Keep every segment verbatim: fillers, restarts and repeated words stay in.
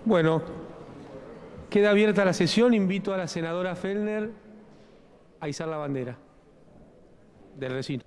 Bueno, queda abierta la sesión. Invito a la senadora Fellner a izar la bandera del recinto.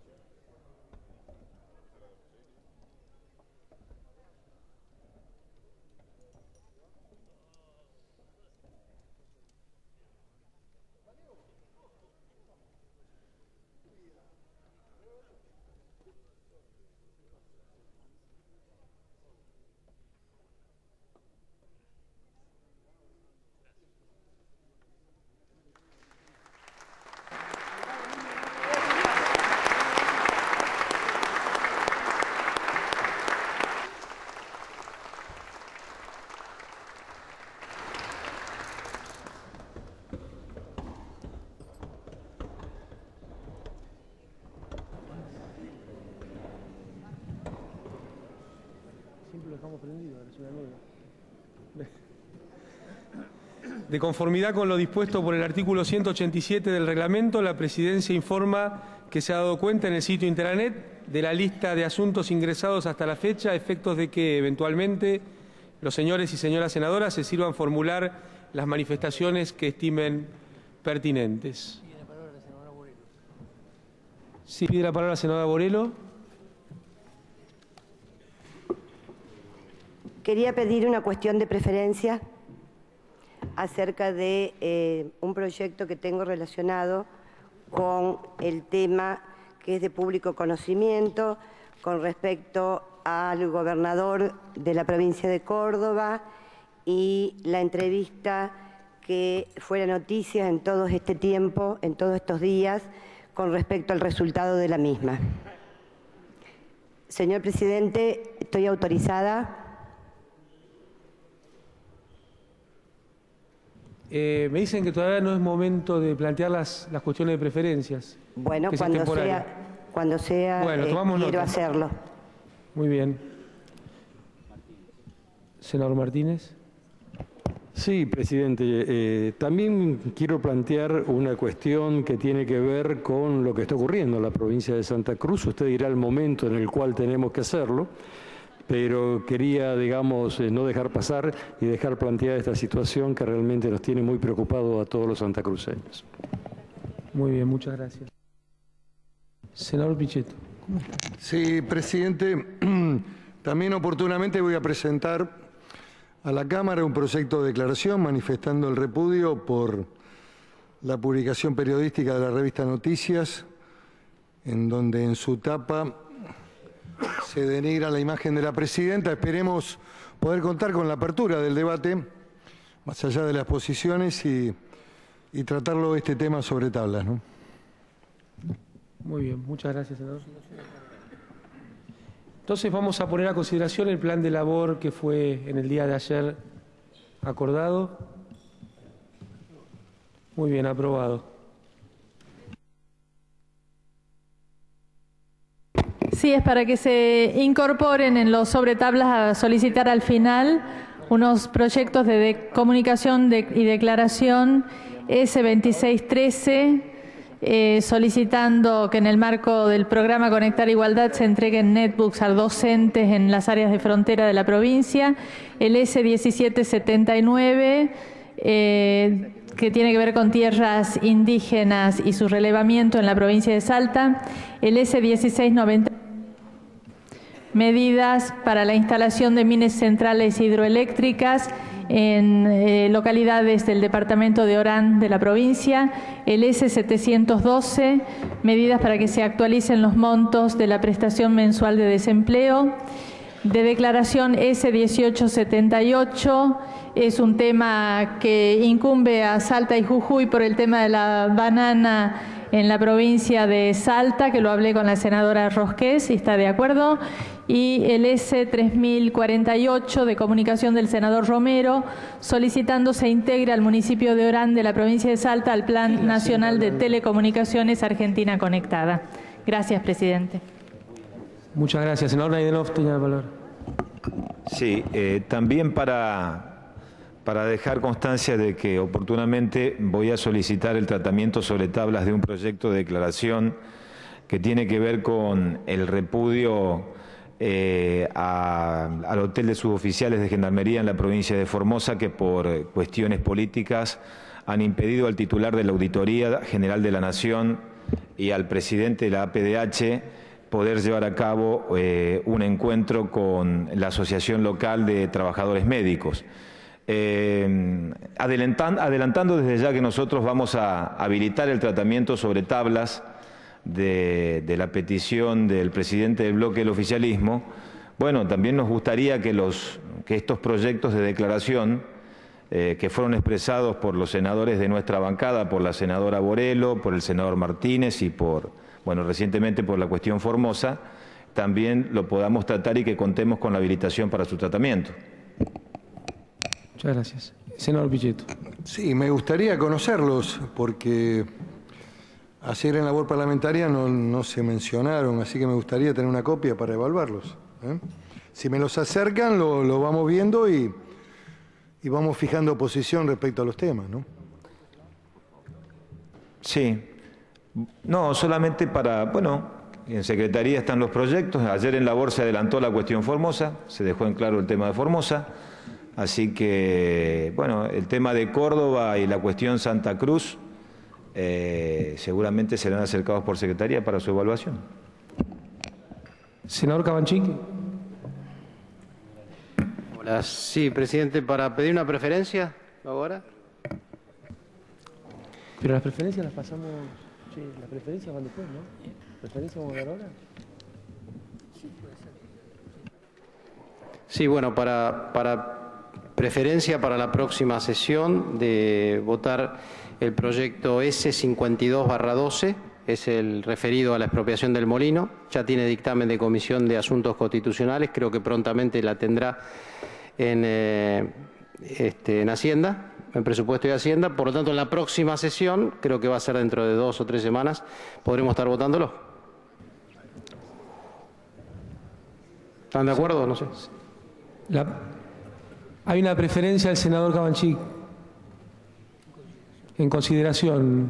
De conformidad con lo dispuesto por el artículo ciento ochenta y siete del reglamento, la Presidencia informa que se ha dado cuenta en el sitio Intranet de la lista de asuntos ingresados hasta la fecha, a efectos de que eventualmente los señores y señoras senadoras se sirvan formular las manifestaciones que estimen pertinentes. Pide la palabra la senadora Borelo. Sí, pide la palabra la senadora Borelo. Quería pedir una cuestión de preferencia acerca de eh, un proyecto que tengo relacionado con el tema que es de público conocimiento con respecto al gobernador de la provincia de Córdoba y la entrevista que fue la noticia en todo este tiempo, en todos estos días, con respecto al resultado de la misma. Señor presidente, estoy autorizada. Eh, me dicen que todavía no es momento de plantear las, las cuestiones de preferencias. Bueno, cuando sea, cuando sea bueno, eh, tomamos quiero nota. hacerlo. Muy bien. Senador Martínez. Sí, presidente. Eh, también quiero plantear una cuestión que tiene que ver con lo que está ocurriendo en la provincia de Santa Cruz. Usted dirá el momento en el cual tenemos que hacerlo, pero quería, digamos, eh, no dejar pasar y dejar planteada esta situación que realmente nos tiene muy preocupados a todos los santacruceños. Muy bien, muchas gracias. Senador Pichetto. Sí, presidente, también oportunamente voy a presentar a la Cámara un proyecto de declaración manifestando el repudio por la publicación periodística de la revista Noticias, en donde en su tapa se denigra la imagen de la presidenta. Esperemos poder contar con la apertura del debate, más allá de las posiciones, y, y tratarlo este tema sobre tablas, ¿no? Muy bien, muchas gracias, senador. Entonces vamos a poner a consideración el plan de labor que fue en el día de ayer acordado. Muy bien, aprobado. Sí, es para que se incorporen en los sobretablas a solicitar al final unos proyectos de, de comunicación de, y declaración S veintiséis trece, eh, solicitando que en el marco del programa Conectar Igualdad se entreguen netbooks a docentes en las áreas de frontera de la provincia, el S diecisiete setenta y nueve, eh, que tiene que ver con tierras indígenas y su relevamiento en la provincia de Salta, el S dieciséis noventa, medidas para la instalación de mini centrales hidroeléctricas en eh, localidades del departamento de Orán de la provincia, el S setecientos doce, medidas para que se actualicen los montos de la prestación mensual de desempleo. De declaración S dieciocho setenta y ocho, es un tema que incumbe a Salta y Jujuy por el tema de la banana en la provincia de Salta, que lo hablé con la senadora Rosqués y está de acuerdo, y el S tres mil cuarenta y ocho de comunicación del senador Romero, solicitando se integre al municipio de Orán de la provincia de Salta al Plan Nacional de Telecomunicaciones Argentina Conectada. Gracias, presidente. Muchas gracias. Senador Naidenov, tenía la palabra. Sí, eh, también para, para dejar constancia de que oportunamente voy a solicitar el tratamiento sobre tablas de un proyecto de declaración que tiene que ver con el repudio eh, a, al hotel de suboficiales de Gendarmería en la provincia de Formosa, que por cuestiones políticas han impedido al titular de la Auditoría General de la Nación y al presidente de la A P D H poder llevar a cabo eh, un encuentro con la Asociación Local de Trabajadores Médicos. Eh, adelantan, adelantando desde ya que nosotros vamos a habilitar el tratamiento sobre tablas de, de la petición del presidente del bloque del oficialismo, bueno, también nos gustaría que, los, que estos proyectos de declaración eh, que fueron expresados por los senadores de nuestra bancada, por la senadora Borello, por el senador Martínez y por... bueno, recientemente por la cuestión Formosa, también lo podamos tratar y que contemos con la habilitación para su tratamiento. Muchas gracias. Senador Pichetto. Sí, me gustaría conocerlos, porque ayer en labor parlamentaria no, no se mencionaron, así que me gustaría tener una copia para evaluarlos, ¿eh? Si me los acercan, lo, lo vamos viendo y, y vamos fijando posición respecto a los temas, ¿no? Sí. No, solamente para, bueno, en Secretaría están los proyectos. Ayer en labor se adelantó la cuestión Formosa, se dejó en claro el tema de Formosa. Así que, bueno, el tema de Córdoba y la cuestión Santa Cruz eh, seguramente serán acercados por Secretaría para su evaluación. Senador Cabanchic. Hola, sí, presidente, para pedir una preferencia ahora. Pero las preferencias las pasamos... Sí, las preferencias van después, ¿no? ¿Preferencias vamos a dar ahora? Sí, bueno, para, para preferencia para la próxima sesión de votar el proyecto S cincuenta y dos barra doce, es el referido a la expropiación del molino, ya tiene dictamen de Comisión de Asuntos Constitucionales, creo que prontamente la tendrá en, eh, este, en Hacienda, en Presupuesto y Hacienda, por lo tanto en la próxima sesión, creo que va a ser dentro de dos o tres semanas, podremos estar votándolo. ¿Están de acuerdo? No sé. La, hay una preferencia del senador Cabanchic. En consideración.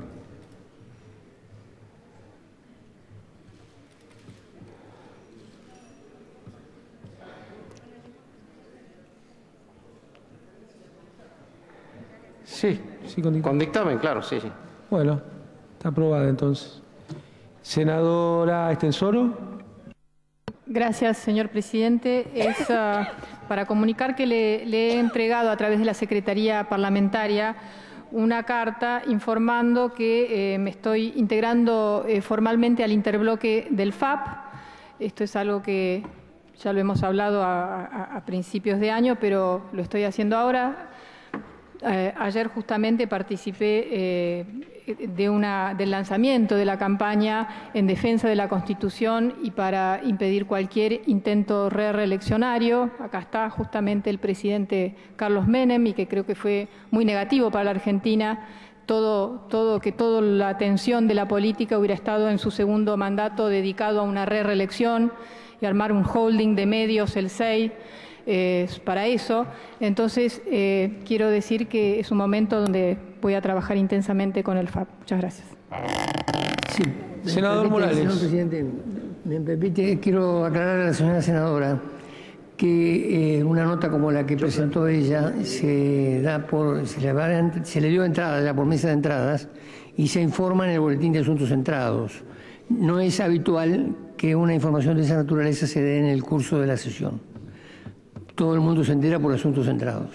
Sí, sí con, dictamen. con dictamen, claro, sí, sí. Bueno, está aprobada entonces. Senadora Estensoro. Gracias, señor presidente. Es uh, para comunicar que le, le he entregado a través de la Secretaría Parlamentaria una carta informando que eh, me estoy integrando eh, formalmente al interbloque del F A P. Esto es algo que ya lo hemos hablado a, a, a principios de año, pero lo estoy haciendo ahora. Eh, ayer justamente participé eh, de una, del lanzamiento de la campaña en defensa de la Constitución y para impedir cualquier intento re-reeleccionario. Acá está justamente el presidente Carlos Menem, y que creo que fue muy negativo para la Argentina, todo, todo, que toda la atención de la política hubiera estado en su segundo mandato dedicado a una re-reelección y armar un holding de medios, el S E I, Eh, para eso. Entonces, eh, quiero decir que es un momento donde voy a trabajar intensamente con el F A P. Muchas gracias. Sí, senador permite, Morales. Señor presidente, me permite, quiero aclarar a la señora senadora que eh, una nota como la que presentó ella se da por, se le, va, se le dio entrada ya por mesa de entradas y se informa en el boletín de asuntos entrados. No es habitual que una información de esa naturaleza se dé en el curso de la sesión. Todo el mundo se entera por asuntos centrados.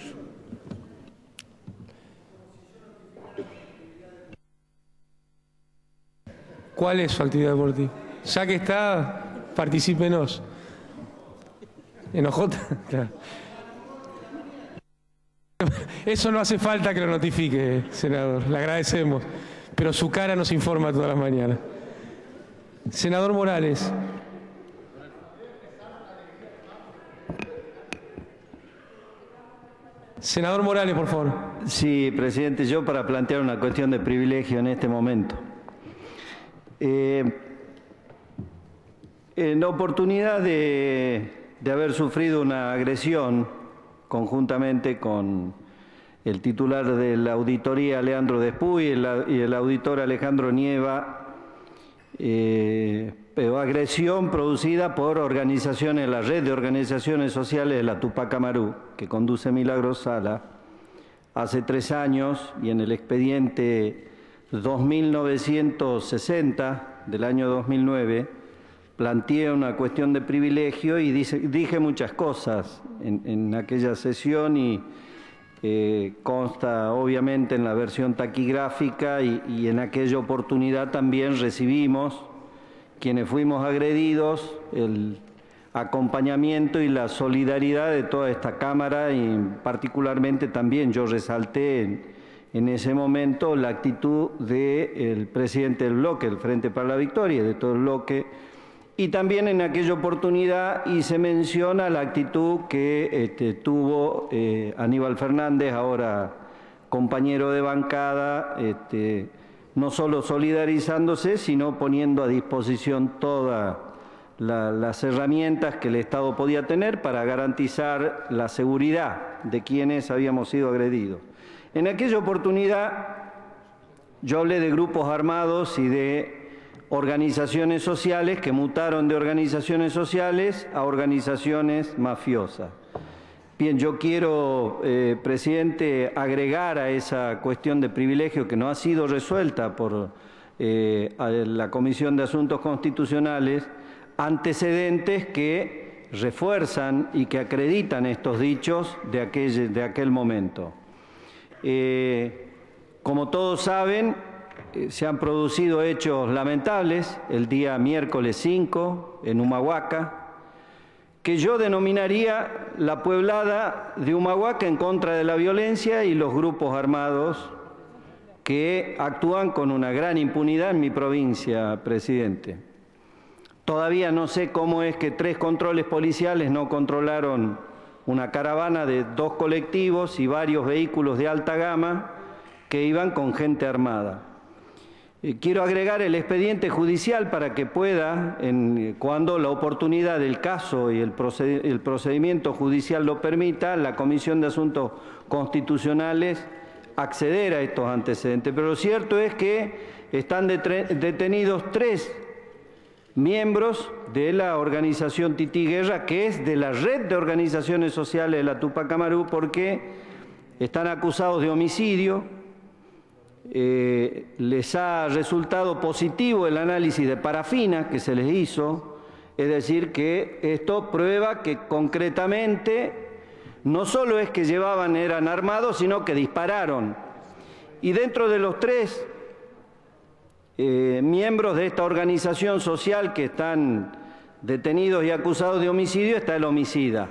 ¿Cuál es su actividad deportiva? Ya que está, particípenos. ¿En O J? Claro. Eso no hace falta que lo notifique, senador. Le agradecemos. Pero su cara nos informa todas las mañanas. Senador Morales. Senador Morales, por favor. Sí, presidente, yo para plantear una cuestión de privilegio en este momento. Eh, en la oportunidad de, de haber sufrido una agresión conjuntamente con el titular de la auditoría, Leandro Despuy, y el, y el auditor Alejandro Nieva, eh, agresión producida por organizaciones, la red de organizaciones sociales de la Tupac Amaru, que conduce Milagros Sala, hace tres años, y en el expediente dos mil novecientos sesenta del año dos mil nueve, planteé una cuestión de privilegio y dice, dije muchas cosas en, en aquella sesión y eh, consta obviamente en la versión taquigráfica y, y en aquella oportunidad también recibimos, quienes fuimos agredidos, el acompañamiento y la solidaridad de toda esta Cámara y particularmente también yo resalté en, en ese momento la actitud del presidente del bloque, el Frente para la Victoria, de todo el bloque, y también en aquella oportunidad hice mención a la actitud que este, tuvo eh, Aníbal Fernández, ahora compañero de bancada, este, no solo solidarizándose, sino poniendo a disposición todas la, las herramientas que el Estado podía tener para garantizar la seguridad de quienes habíamos sido agredidos. En aquella oportunidad yo hablé de grupos armados y de organizaciones sociales que mutaron de organizaciones sociales a organizaciones mafiosas. Bien, yo quiero, eh, presidente, agregar a esa cuestión de privilegio que no ha sido resuelta por eh, la Comisión de Asuntos Constitucionales, antecedentes que refuerzan y que acreditan estos dichos de aquel, de aquel momento. Eh, como todos saben, se han producido hechos lamentables el día miércoles cinco en Humahuaca, que yo denominaría la pueblada de Humahuaca en contra de la violencia y los grupos armados que actúan con una gran impunidad en mi provincia, presidente. Todavía no sé cómo es que tres controles policiales no controlaron una caravana de dos colectivos y varios vehículos de alta gama que iban con gente armada. Quiero agregar el expediente judicial para que pueda, en, cuando la oportunidad del caso y el, proced, el procedimiento judicial lo permita, la Comisión de Asuntos Constitucionales acceder a estos antecedentes. Pero lo cierto es que están detenidos tres miembros de la organización Tití Guerra, que es de la red de organizaciones sociales de la Tupac Amaru, porque están acusados de homicidio. Eh, les ha resultado positivo el análisis de parafina que se les hizo, es decir, que esto prueba que concretamente no solo es que llevaban, eran armados, sino que dispararon. Y dentro de los tres eh, miembros de esta organización social que están detenidos y acusados de homicidio está el homicida.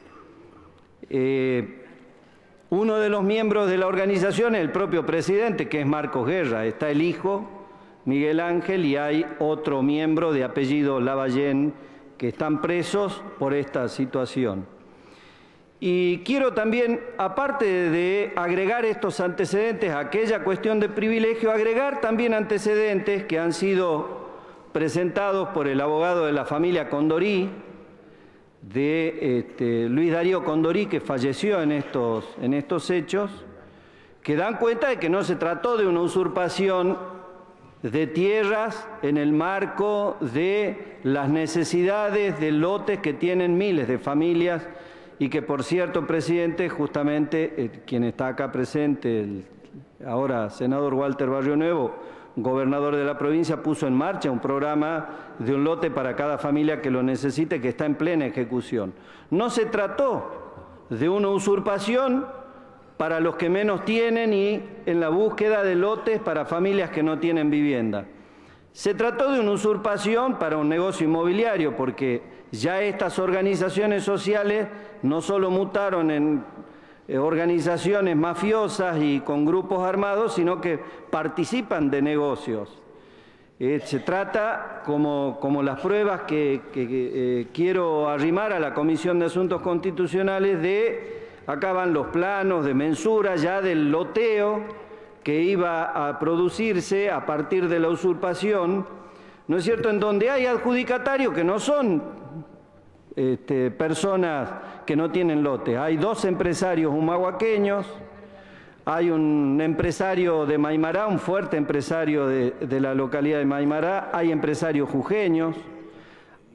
Eh, Uno de los miembros de la organización es el propio presidente, que es Marcos Guerra. Está el hijo, Miguel Ángel, y hay otro miembro de apellido Lavallén que están presos por esta situación. Y quiero también, aparte de agregar estos antecedentes a aquella cuestión de privilegio, agregar también antecedentes que han sido presentados por el abogado de la familia Condorí, de este, Luis Darío Condorí, que falleció en estos, en estos hechos, que dan cuenta de que no se trató de una usurpación de tierras en el marco de las necesidades de lotes que tienen miles de familias y que, por cierto, presidente, justamente eh, quien está acá presente, el ahora senador Walter Barrio Nuevo, gobernador de la provincia, puso en marcha un programa de un lote para cada familia que lo necesite, que está en plena ejecución. No se trató de una usurpación para los que menos tienen y en la búsqueda de lotes para familias que no tienen vivienda. Se trató de una usurpación para un negocio inmobiliario, porque ya estas organizaciones sociales no solo mutaron en organizaciones mafiosas y con grupos armados, sino que participan de negocios. Eh, se trata, como, como las pruebas que, que, que eh, quiero arrimar a la Comisión de Asuntos Constitucionales, de, acá van los planos de mensura ya del loteo que iba a producirse a partir de la usurpación, ¿no es cierto?, en donde hay adjudicatarios que no son Este, personas que no tienen lotes. Hay dos empresarios humahuaqueños, hay un empresario de Maimará, un fuerte empresario de, de la localidad de Maimará, hay empresarios jujeños,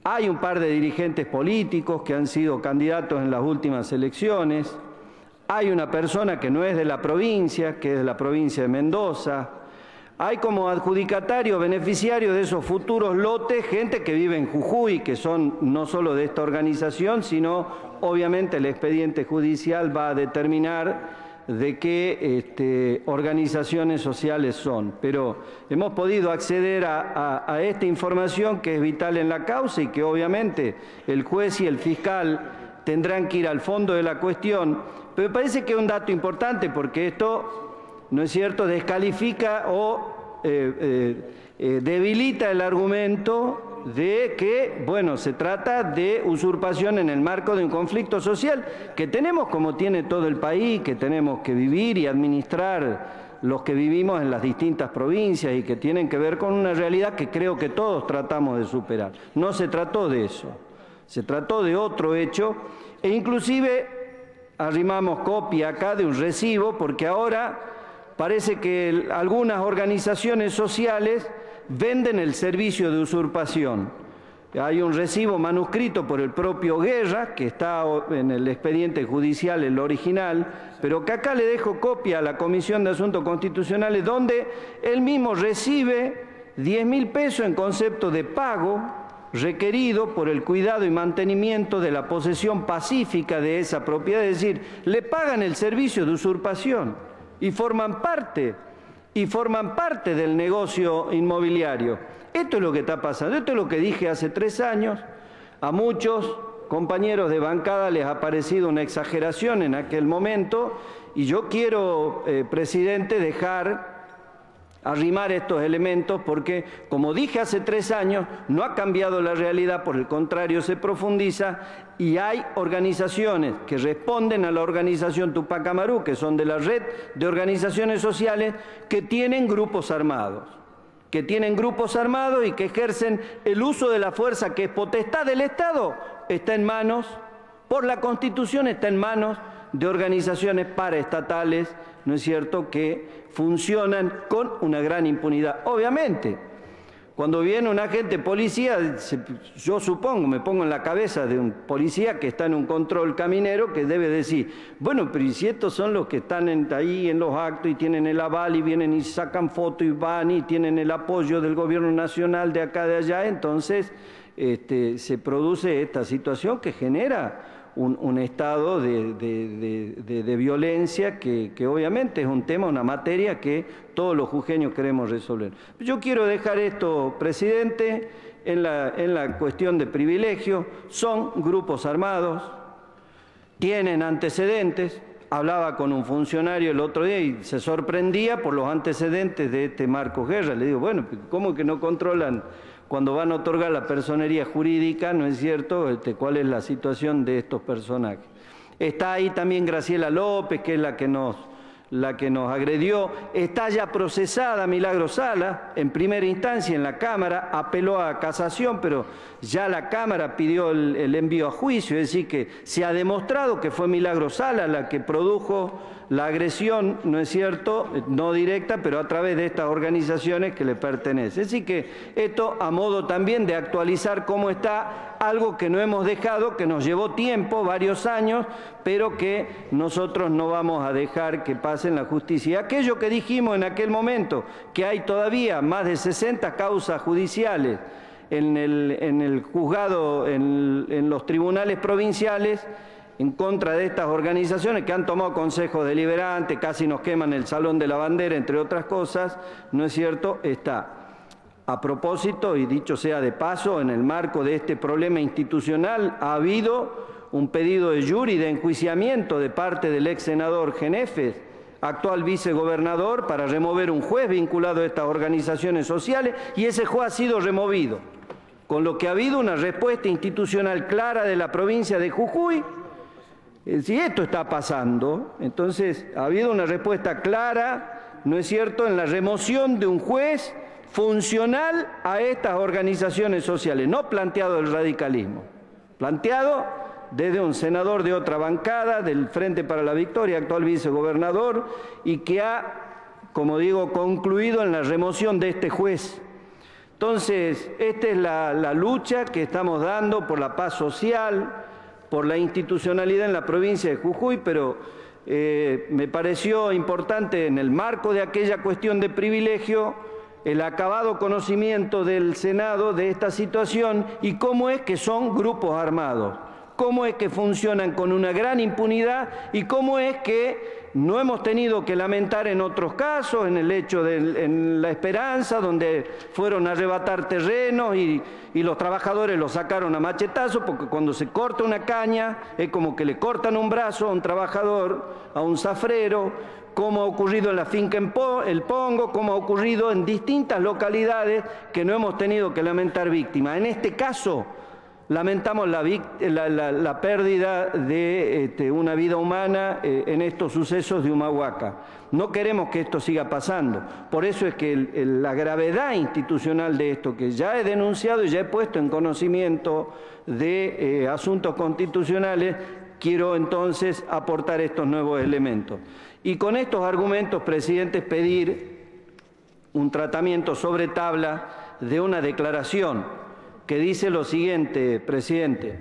Hay un par de dirigentes políticos que han sido candidatos en las últimas elecciones. Hay una persona que no es de la provincia, que es de la provincia de Mendoza. Hay como adjudicatario, beneficiario de esos futuros lotes, gente que vive en Jujuy, que son no solo de esta organización, sino obviamente el expediente judicial va a determinar de qué este, organizaciones sociales son. Pero hemos podido acceder a, a, a esta información que es vital en la causa y que obviamente el juez y el fiscal tendrán que ir al fondo de la cuestión. Pero me parece que es un dato importante porque esto, ¿no es cierto?, descalifica o eh, eh, eh, debilita el argumento de que, bueno, se trata de usurpación en el marco de un conflicto social que tenemos como tiene todo el país, que tenemos que vivir y administrar los que vivimos en las distintas provincias y que tienen que ver con una realidad que creo que todos tratamos de superar. No se trató de eso, se trató de otro hecho e inclusive arrimamos copia acá de un recibo porque ahora parece que algunas organizaciones sociales venden el servicio de usurpación. Hay un recibo manuscrito por el propio Guerra, que está en el expediente judicial, el original, pero que acá le dejo copia a la Comisión de Asuntos Constitucionales, donde él mismo recibe diez mil pesos en concepto de pago requerido por el cuidado y mantenimiento de la posesión pacífica de esa propiedad, es decir, le pagan el servicio de usurpación y forman parte y forman parte del negocio inmobiliario. Esto es lo que está pasando, esto es lo que dije hace tres años. A muchos compañeros de bancada les ha parecido una exageración en aquel momento y yo quiero, eh, presidente, dejar arrimar estos elementos porque, como dije hace tres años, no ha cambiado la realidad, por el contrario se profundiza y hay organizaciones que responden a la organización Tupac Amaru, que son de la red de organizaciones sociales, que tienen grupos armados, que tienen grupos armados y que ejercen el uso de la fuerza que es potestad del Estado, está en manos, por la Constitución está en manos de organizaciones paraestatales, ¿no es cierto?, que funcionan con una gran impunidad. Obviamente, cuando viene un agente policía, yo supongo, me pongo en la cabeza de un policía que está en un control caminero que debe decir, bueno, pero si estos son los que están en, ahí en los actos y tienen el aval y vienen y sacan fotos y van y tienen el apoyo del gobierno nacional de acá de allá, entonces este, se produce esta situación que genera Un, un estado de, de, de, de, de violencia que, que obviamente es un tema, una materia que todos los jujeños queremos resolver. Yo quiero dejar esto, presidente, en la, en la cuestión de privilegio. Son grupos armados, tienen antecedentes. Hablaba con un funcionario el otro día y se sorprendía por los antecedentes de este Marcos Guerra. Le digo, bueno, ¿cómo que no controlan cuando van a otorgar la personería jurídica, no es cierto, este, cuál es la situación de estos personajes? Está ahí también Graciela López, que es la que nos, la que nos agredió. Está ya procesada Milagro Sala, en primera instancia en la Cámara, apeló a casación, pero ya la Cámara pidió el, el envío a juicio, es decir, que se ha demostrado que fue Milagro Sala la que produjo la agresión, ¿no es cierto?, no directa, pero a través de estas organizaciones que le pertenecen. Así que esto a modo también de actualizar cómo está algo que no hemos dejado, que nos llevó tiempo, varios años, pero que nosotros no vamos a dejar que pase en la justicia. Aquello que dijimos en aquel momento, que hay todavía más de sesenta causas judiciales en el, en el juzgado, en, en los tribunales provinciales, en contra de estas organizaciones que han tomado consejos deliberantes, casi nos queman el Salón de la Bandera, entre otras cosas, ¿no es cierto?, está. A propósito, y dicho sea de paso, en el marco de este problema institucional ha habido un pedido de juri de enjuiciamiento de parte del ex senador Genefes, actual vicegobernador, para remover un juez vinculado a estas organizaciones sociales, y ese juez ha sido removido, con lo que ha habido una respuesta institucional clara de la provincia de Jujuy. Si esto está pasando, entonces ha habido una respuesta clara, ¿no es cierto?, en la remoción de un juez funcional a estas organizaciones sociales, no planteado el radicalismo, planteado desde un senador de otra bancada, del Frente para la Victoria, actual vicegobernador, y que ha, como digo, concluido en la remoción de este juez. Entonces, esta es la, la lucha que estamos dando por la paz social, por la institucionalidad en la provincia de Jujuy, pero eh, me pareció importante en el marco de aquella cuestión de privilegio el acabado conocimiento del Senado de esta situación y cómo es que son grupos armados, cómo es que funcionan con una gran impunidad y cómo es que no hemos tenido que lamentar en otros casos, en el hecho de en La Esperanza, donde fueron a arrebatar terrenos y, y los trabajadores los sacaron a machetazos, porque cuando se corta una caña es como que le cortan un brazo a un trabajador, a un zafrero, como ha ocurrido en la finca El Pongo, como ha ocurrido en distintas localidades que no hemos tenido que lamentar víctimas. En este caso, lamentamos la, la, la, la pérdida de este, una vida humana eh, en estos sucesos de Humahuaca. No queremos que esto siga pasando. Por eso es que el, el, la gravedad institucional de esto, que ya he denunciado y ya he puesto en conocimiento de eh, asuntos constitucionales, quiero entonces aportar estos nuevos elementos. Y con estos argumentos, presidente, pedir un tratamiento sobre tabla de una declaración que dice lo siguiente, presidente.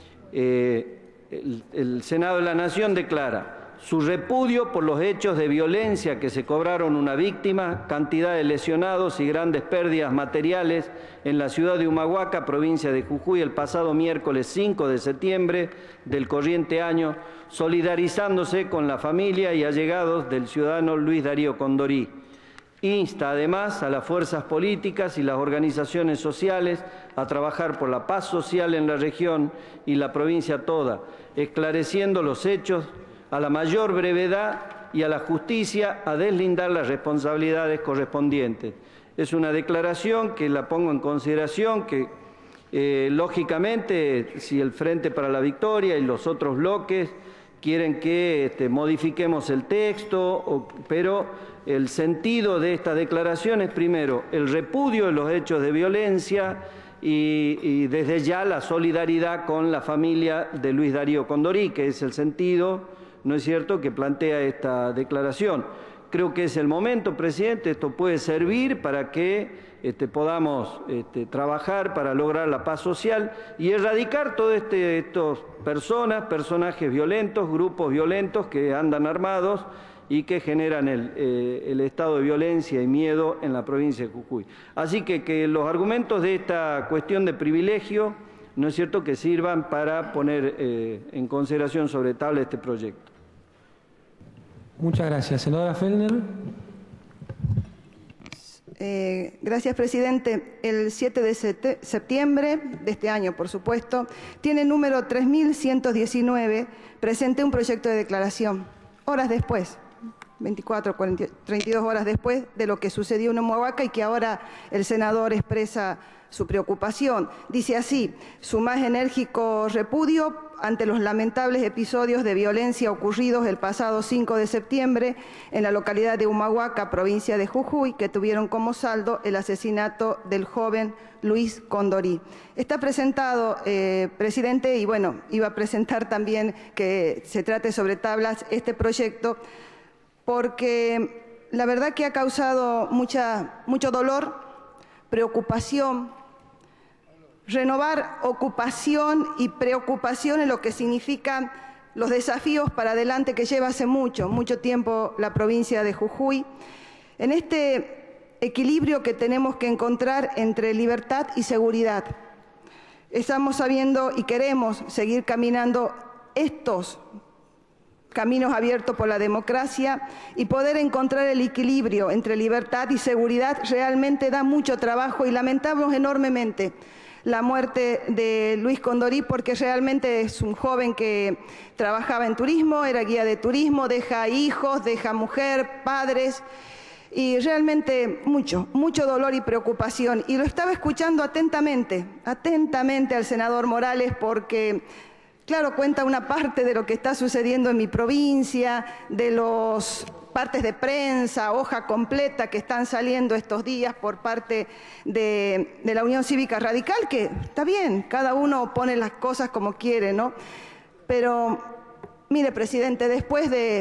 Eh, el, el Senado de la Nación declara su repudio por los hechos de violencia que se cobraron una víctima, cantidad de lesionados y grandes pérdidas materiales en la ciudad de Humahuaca, provincia de Jujuy, el pasado miércoles cinco de septiembre del corriente año, solidarizándose con la familia y allegados del ciudadano Luis Darío Condorí. Insta además a las fuerzas políticas y las organizaciones sociales a trabajar por la paz social en la región y la provincia toda, esclareciendo los hechos a la mayor brevedad y a la justicia a deslindar las responsabilidades correspondientes. Es una declaración que la pongo en consideración, que eh, lógicamente si el Frente para la Victoria y los otros bloques quieren que este, modifiquemos el texto, o, pero el sentido de esta declaración es primero el repudio de los hechos de violencia y, y desde ya la solidaridad con la familia de Luis Darío Condorí, que es el sentido, ¿no es cierto?, que plantea esta declaración. Creo que es el momento, presidente, esto puede servir para que este, podamos este, trabajar para lograr la paz social y erradicar todas este, estas personas, personajes violentos, grupos violentos que andan armados y que generan el, eh, el estado de violencia y miedo en la provincia de Jujuy. Así que que los argumentos de esta cuestión de privilegio, ¿no es cierto?, que sirvan para poner eh, en consideración sobre tabla este proyecto. Muchas gracias. Senadora Fellner. Eh, gracias, presidente. El siete de septiembre de este año, por supuesto, tiene número tres mil ciento diecinueve, presenté un proyecto de declaración. Horas después, veinticuatro, cuarenta, treinta y dos horas después de lo que sucedió en Humahuaca y que ahora el senador expresa su preocupación. Dice así: su más enérgico repudio ante los lamentables episodios de violencia ocurridos el pasado cinco de septiembre en la localidad de Humahuaca, provincia de Jujuy, que tuvieron como saldo el asesinato del joven Luis Condorí. Está presentado, eh, presidente, y bueno, iba a presentar también que se trate sobre tablas este proyecto, porque la verdad que ha causado mucha, mucho dolor, preocupación, renovar ocupación y preocupación en lo que significan los desafíos para adelante que lleva hace mucho, mucho tiempo la provincia de Jujuy, en este equilibrio que tenemos que encontrar entre libertad y seguridad. Estamos sabiendo y queremos seguir caminando estos caminos abiertos por la democracia y poder encontrar el equilibrio entre libertad y seguridad realmente da mucho trabajo y lamentamos enormemente la muerte de Luis Condorí, porque realmente es un joven que trabajaba en turismo, era guía de turismo, deja hijos, deja mujer, padres, y realmente mucho, mucho dolor y preocupación. Y lo estaba escuchando atentamente, atentamente al senador Morales, porque claro, cuenta una parte de lo que está sucediendo en mi provincia, de los partes de prensa, hoja completa que están saliendo estos días por parte de, de la Unión Cívica Radical, que está bien, cada uno pone las cosas como quiere, ¿no? Pero, mire, presidente, después de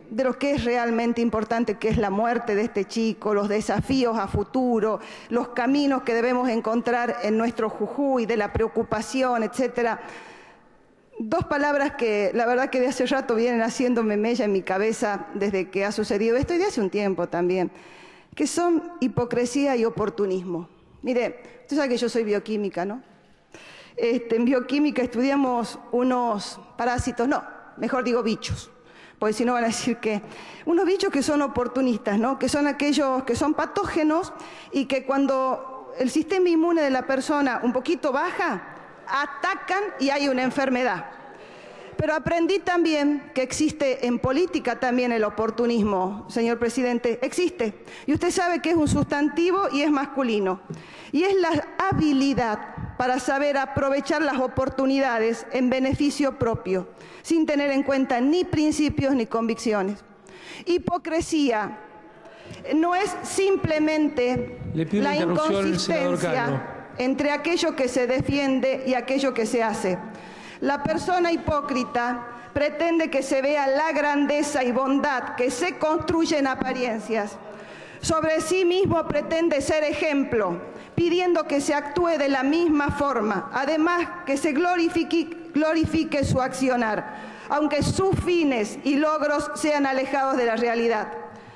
de lo que es realmente importante, que es la muerte de este chico, los desafíos a futuro, los caminos que debemos encontrar en nuestro Jujuy, de la preocupación, etcétera. Dos palabras que la verdad que de hace rato vienen haciéndome mella en mi cabeza desde que ha sucedido esto y de hace un tiempo también, que son hipocresía y oportunismo. Mire, usted sabe que yo soy bioquímica, ¿no? Este, en bioquímica estudiamos unos parásitos, no, mejor digo bichos, porque si no van a decir que... Unos bichos que son oportunistas, ¿no? Que son aquellos que son patógenos y que cuando el sistema inmune de la persona un poquito baja, atacan y hay una enfermedad. Pero aprendí también que existe en política también el oportunismo, señor presidente, existe. Y usted sabe que es un sustantivo y es masculino. Y es la habilidad para saber aprovechar las oportunidades en beneficio propio, sin tener en cuenta ni principios ni convicciones. Hipocresía no es simplemente la inconsistencia entre aquello que se defiende y aquello que se hace. La persona hipócrita pretende que se vea la grandeza y bondad que se construye en apariencias. Sobre sí mismo pretende ser ejemplo, pidiendo que se actúe de la misma forma, además que se glorifique, glorifique su accionar, aunque sus fines y logros sean alejados de la realidad.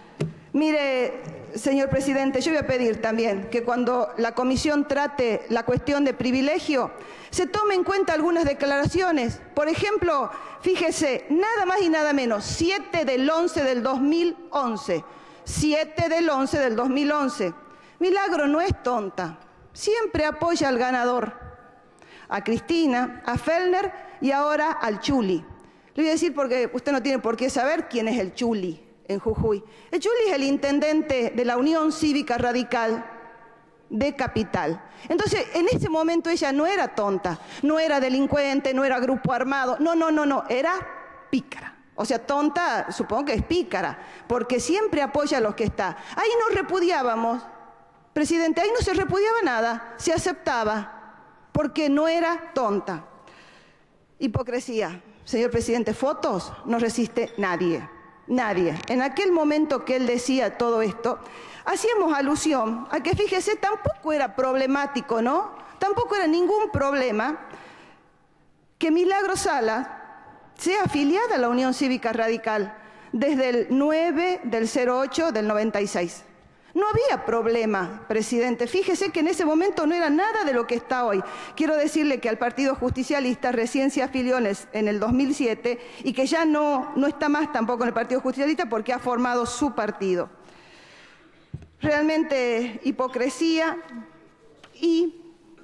Mire, señor presidente, yo voy a pedir también que cuando la comisión trate la cuestión de privilegio, se tome en cuenta algunas declaraciones. Por ejemplo, fíjese, nada más y nada menos, siete del once del dos mil once. siete del once del dos mil once. Milagro no es tonta, siempre apoya al ganador, a Cristina, a Fellner y ahora al Chuli. Le voy a decir porque usted no tiene por qué saber quién es el Chuli en Jujuy. El Chuli es el intendente de la Unión Cívica Radical de Capital. Entonces, en ese momento ella no era tonta, no era delincuente, no era grupo armado, no, no, no, no, era pícara. O sea, tonta, supongo que es pícara, porque siempre apoya a los que está. Ahí no repudiábamos, presidente, ahí no se repudiaba nada, se aceptaba, porque no era tonta. Hipocresía. Señor presidente, fotos no resiste nadie. Nadie. En aquel momento que él decía todo esto, hacíamos alusión a que, fíjese, tampoco era problemático, ¿no? Tampoco era ningún problema que Milagro Sala sea afiliada a la Unión Cívica Radical desde el nueve del cero ocho del noventa y seis. No había problema, presidente. Fíjese que en ese momento no era nada de lo que está hoy. Quiero decirle que al Partido Justicialista recién se afilió en el dos mil siete y que ya no, no está más tampoco en el Partido Justicialista porque ha formado su partido. Realmente hipocresía y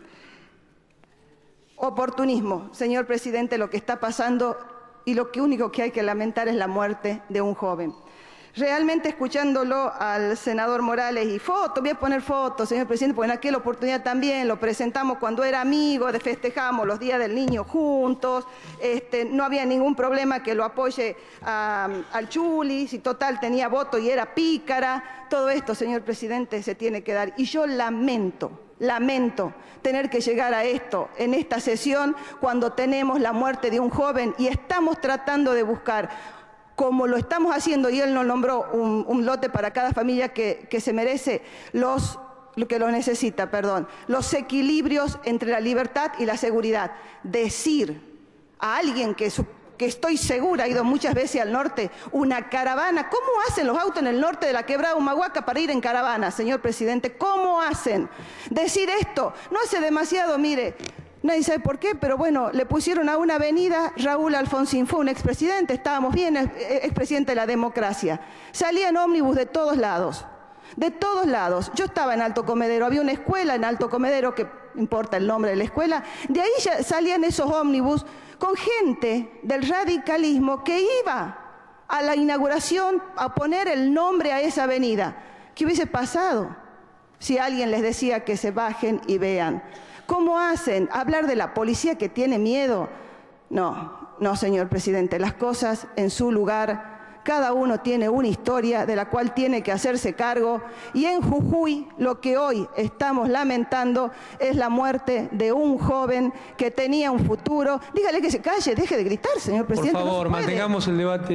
oportunismo, señor presidente, lo que está pasando, y lo que único que hay que lamentar es la muerte de un joven. Realmente escuchándolo al senador Morales y fotos, voy a poner fotos, señor presidente, porque en aquella oportunidad también lo presentamos cuando era amigo, festejamos los días del niño juntos, este, no había ningún problema que lo apoye a, al Chuli, si total tenía voto y era pícara. Todo esto, señor presidente, se tiene que dar. Y yo lamento, lamento tener que llegar a esto en esta sesión cuando tenemos la muerte de un joven y estamos tratando de buscar, como lo estamos haciendo, y él nos nombró un, un lote para cada familia que, que se merece, los, lo que lo necesita, perdón, los equilibrios entre la libertad y la seguridad. Decir a alguien que, su, que estoy segura, ha ido muchas veces al norte, una caravana, ¿cómo hacen los autos en el norte de la quebrada Humahuaca para ir en caravana, señor presidente? ¿Cómo hacen? Decir esto, no hace demasiado, mire, nadie sabe por qué, pero bueno, le pusieron a una avenida Raúl Alfonsín, fue un expresidente, estábamos bien, expresidente de la democracia. Salía en ómnibus de todos lados, de todos lados. Yo estaba en Alto Comedero, había una escuela en Alto Comedero, que importa el nombre de la escuela, de ahí ya salían esos ómnibus con gente del radicalismo que iba a la inauguración a poner el nombre a esa avenida. ¿Qué hubiese pasado si alguien les decía que se bajen y vean? ¿Cómo hacen? ¿Hablar de la policía que tiene miedo? No, no, señor presidente, las cosas en su lugar. Cada uno tiene una historia de la cual tiene que hacerse cargo. Y en Jujuy lo que hoy estamos lamentando es la muerte de un joven que tenía un futuro. Dígale que se calle, deje de gritar, señor presidente. Por favor, no se puede. mantengamos el debate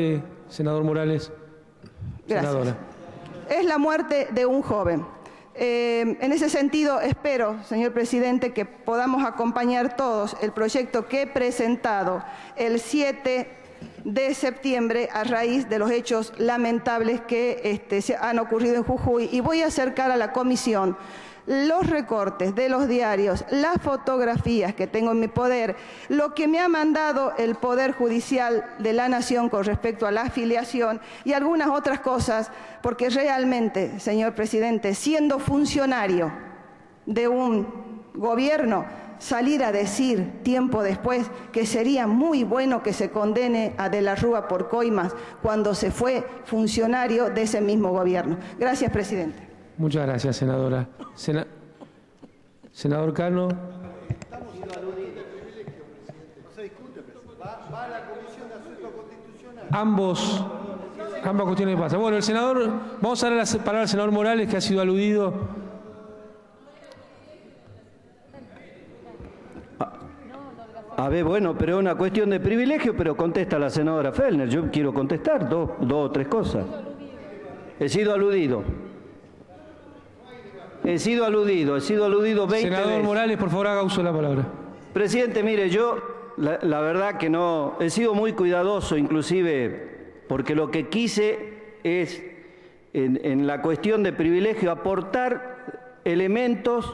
Senador Morales. Gracias. Senadora. Es la muerte de un joven. Eh, en ese sentido, espero, señor presidente, que podamos acompañar todos el proyecto que he presentado el siete de septiembre a raíz de los hechos lamentables que este, se han ocurrido en Jujuy, y voy a acercar a la comisión los recortes de los diarios, las fotografías que tengo en mi poder, lo que me ha mandado el Poder Judicial de la Nación con respecto a la afiliación y algunas otras cosas, porque realmente, señor presidente, siendo funcionario de un gobierno, salir a decir tiempo después que sería muy bueno que se condene a De la Rúa por coimas cuando se fue funcionario de ese mismo gobierno. Gracias, presidente. Muchas gracias, senadora. Sena... Senador Cano. Ambos, ambas cuestiones pasan. Bueno, el senador, vamos a dar la palabra al senador Morales, que ha sido aludido. A ver, bueno, pero es una cuestión de privilegio, pero contesta la senadora Fellner. Yo quiero contestar dos, dos o tres cosas. He sido aludido. He sido aludido, he sido aludido veinte veces. Senador Morales, por favor, haga uso de la palabra. Presidente, mire, yo la, la verdad que no, he sido muy cuidadoso, inclusive, porque lo que quise es, en, en la cuestión de privilegio, aportar elementos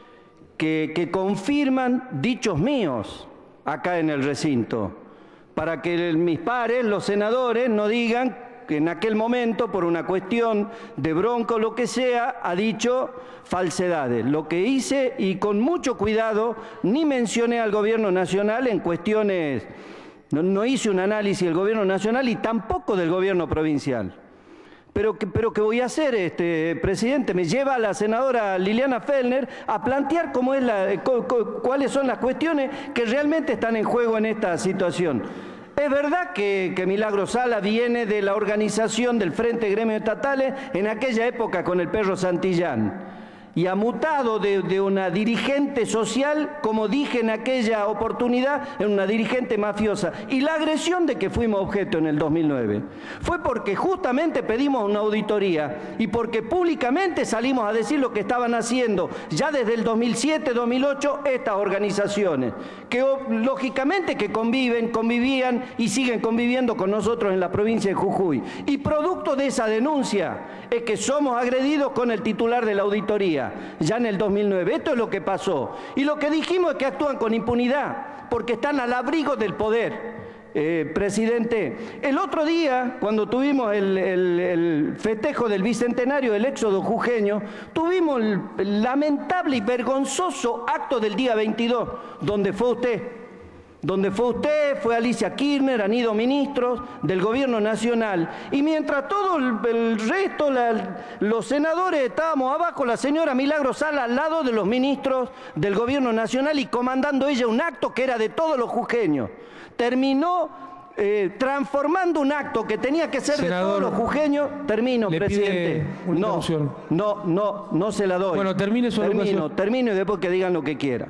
que, que confirman dichos míos acá en el recinto, para que el, mis pares, los senadores, no digan que en aquel momento, por una cuestión de bronca o lo que sea, ha dicho falsedades. Lo que hice, y con mucho cuidado, ni mencioné al Gobierno Nacional en cuestiones, no, no hice un análisis del Gobierno Nacional y tampoco del Gobierno Provincial. Pero, pero ¿qué voy a hacer, este, presidente? Me lleva a la senadora Liliana Fellner a plantear cómo es la, cu, cu, cuáles son las cuestiones que realmente están en juego en esta situación. Es verdad que, que Milagro Sala viene de la organización del Frente Gremios Estatales en aquella época con el perro Santillán, y ha mutado de, de una dirigente social, como dije en aquella oportunidad, en una dirigente mafiosa. Y la agresión de que fuimos objeto en el dos mil nueve fue porque justamente pedimos una auditoría y porque públicamente salimos a decir lo que estaban haciendo ya desde el dos mil siete, dos mil ocho estas organizaciones, que lógicamente que conviven, convivían y siguen conviviendo con nosotros en la provincia de Jujuy. Y producto de esa denuncia es que somos agredidos con el titular de la auditoría ya en el dos mil nueve. Esto es lo que pasó. Y lo que dijimos es que actúan con impunidad porque están al abrigo del poder. Eh, presidente, el otro día, cuando tuvimos el, el, el festejo del bicentenario del éxodo jujeño, tuvimos el, el lamentable y vergonzoso acto del día veintidós, donde fue usted. Donde fue usted, fue Alicia Kirchner, han ido ministros del Gobierno Nacional. Y mientras todo el, el resto, la, los senadores, estábamos abajo, la señora Milagro Sala al lado de los ministros del Gobierno Nacional y comandando ella un acto que era de todos los jujeños. Terminó eh, transformando un acto que tenía que ser Senador, de todos los jujeños. Termino, le presidente. Pide no, no, no, no se la doy. Bueno, termine su Termino, alocución. termino y después que digan lo que quieran.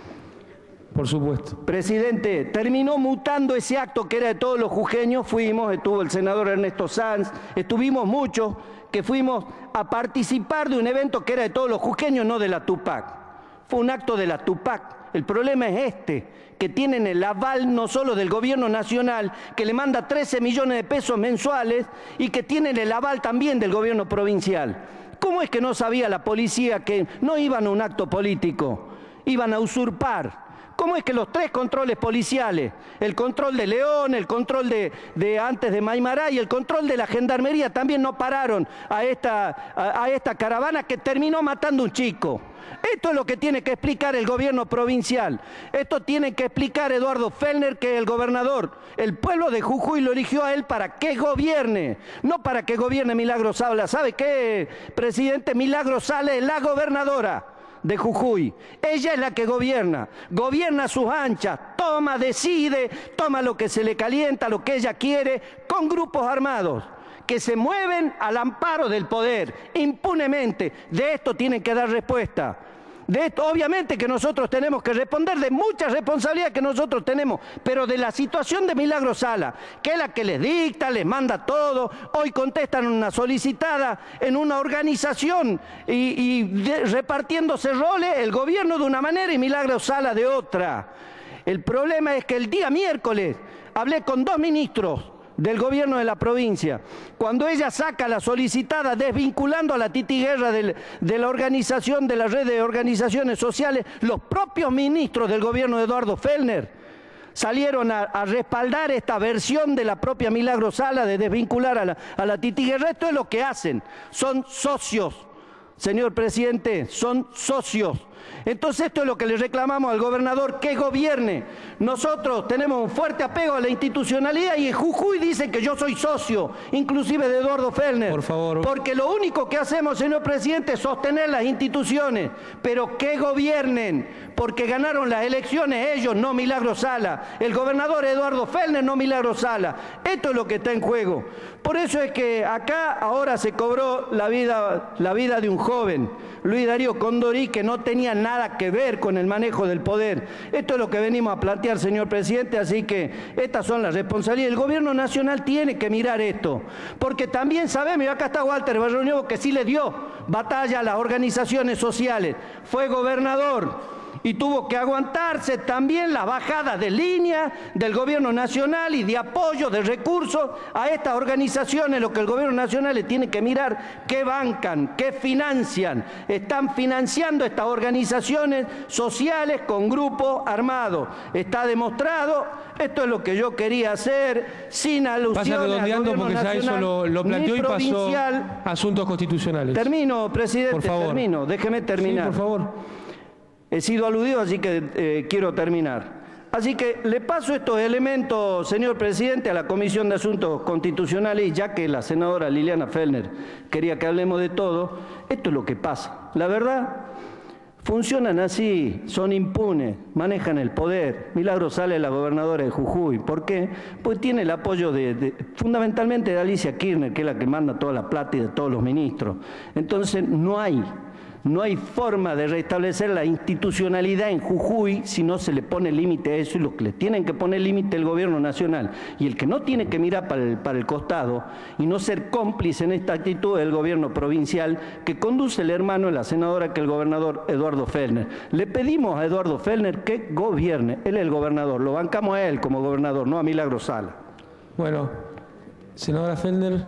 Por supuesto. Presidente, terminó mutando ese acto que era de todos los jujeños. Fuimos, estuvo el senador Ernesto Sanz, estuvimos muchos que fuimos a participar de un evento que era de todos los jujeños, no de la Tupac. Fue un acto de la Tupac. El problema es este, que tienen el aval no solo del Gobierno Nacional, que le manda trece millones de pesos mensuales, y que tienen el aval también del Gobierno Provincial. ¿Cómo es que no sabía la policía que no iban a un acto político? Iban a usurpar. ¿Cómo es que los tres controles policiales, el control de León, el control de, de antes de Maimará y el control de la Gendarmería también no pararon a esta, a, a esta caravana que terminó matando un chico? Esto es lo que tiene que explicar el gobierno provincial. Esto tiene que explicar Eduardo Fellner, que es el gobernador. El pueblo de Jujuy lo eligió a él para que gobierne, no para que gobierne Milagro Sala. ¿Sabe qué, presidente? Milagro Sala es la gobernadora de Jujuy. Ella es la que gobierna, gobierna a sus anchas, toma, decide, toma lo que se le calienta, lo que ella quiere, con grupos armados que se mueven al amparo del poder, impunemente. De esto tienen que dar respuesta. De esto, obviamente que nosotros tenemos que responder de muchas responsabilidades que nosotros tenemos, pero de la situación de Milagro Sala, que es la que les dicta, les manda todo, hoy contestan una solicitada en una organización y, y de, repartiéndose roles, el gobierno de una manera y Milagro Sala de otra. El problema es que el día miércoles hablé con dos ministros del gobierno de la provincia, cuando ella saca la solicitada desvinculando a la Titi Guerra de, de la organización, de la red de organizaciones sociales, los propios ministros del gobierno de Eduardo Fellner salieron a, a respaldar esta versión de la propia Milagro Sala de desvincular a la, a la Titi Guerra. Esto es lo que hacen, son socios, señor presidente, son socios. Entonces esto es lo que le reclamamos al gobernador, que gobierne. Nosotros tenemos un fuerte apego a la institucionalidad y en Jujuy dicen que yo soy socio, inclusive de Eduardo Fellner. Por favor. Porque lo único que hacemos, señor presidente, es sostener las instituciones, pero que gobiernen, porque ganaron las elecciones ellos, no Milagro Sala. El gobernador Eduardo Fellner, no Milagro Sala. Esto es lo que está en juego. Por eso es que acá ahora se cobró la vida, la vida de un joven, Luis Darío Condorí, que no tenía nada que ver con el manejo del poder. Esto es lo que venimos a plantear, señor presidente, así que estas son las responsabilidades. El gobierno nacional tiene que mirar esto, porque también sabemos, y acá está Walter Barroñevo, que sí le dio batalla a las organizaciones sociales, fue gobernador y tuvo que aguantarse también las bajadas de línea del gobierno nacional y de apoyo de recursos a estas organizaciones. Lo que el gobierno nacional le tiene que mirar, qué bancan, qué financian. Están financiando estas organizaciones sociales con grupos armados. Está demostrado. Esto es lo que yo quería hacer, sin alusiones Pasa redondeando al porque ya nacional, eso lo, lo planteó y pasó provincial. a asuntos constitucionales. Termino, presidente, por favor. termino. Déjeme terminar. Sí, por favor. He sido aludido, así que eh, quiero terminar. Así que le paso estos elementos, señor presidente, a la Comisión de Asuntos Constitucionales, ya que la senadora Liliana Fellner quería que hablemos de todo. Esto es lo que pasa. La verdad, funcionan así, son impunes, manejan el poder. Milagro Sala es la gobernadora de Jujuy. ¿Por qué? Pues tiene el apoyo de, de, fundamentalmente de Alicia Kirchner, que es la que manda toda la plata y de todos los ministros. Entonces no hay... No hay forma de restablecer la institucionalidad en Jujuy si no se le pone límite a eso, y lo que le tienen que poner límite el gobierno nacional. Y el que no tiene que mirar para el, para el costado y no ser cómplice en esta actitud es el gobierno provincial, que conduce el hermano de la senadora, que es el gobernador Eduardo Fellner. Le pedimos a Eduardo Fellner que gobierne, él es el gobernador, lo bancamos a él como gobernador, no a Milagro Sala. Bueno, senadora Fellner.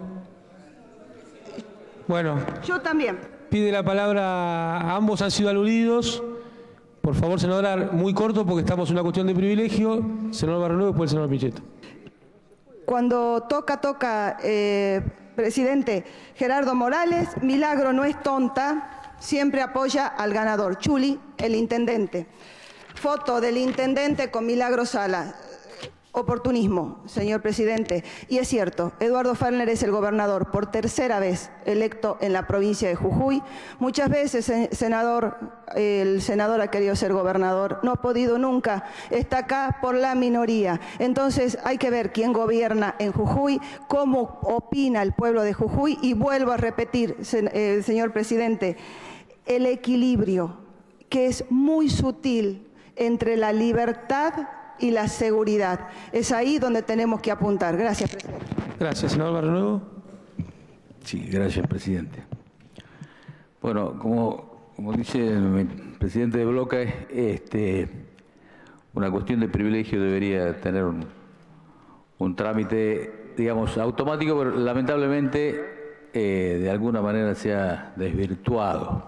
Bueno. Yo también. Pide la palabra, ambos han sido aludidos. Por favor, senadora, muy corto porque estamos en una cuestión de privilegio. Senador Barronuevo, después el senador Pichetto. Cuando toca, toca, eh, presidente Gerardo Morales, Milagro no es tonta, siempre apoya al ganador. Chuli, el intendente. Foto del intendente con Milagro Sala. Oportunismo, señor presidente. Y es cierto, Eduardo Fellner es el gobernador por tercera vez electo en la provincia de Jujuy. Muchas veces, senador, el senador ha querido ser gobernador, no ha podido nunca, está acá por la minoría. Entonces hay que ver quién gobierna en Jujuy, cómo opina el pueblo de Jujuy, y vuelvo a repetir, eh, señor presidente, el equilibrio que es muy sutil entre la libertad y la seguridad. Es ahí donde tenemos que apuntar. Gracias, presidente. Gracias, senador Barronuevo. Sí, gracias, presidente. Bueno, como, como dice el presidente de bloque, este, una cuestión de privilegio debería tener un, un trámite, digamos, automático, pero lamentablemente eh, de alguna manera se ha desvirtuado.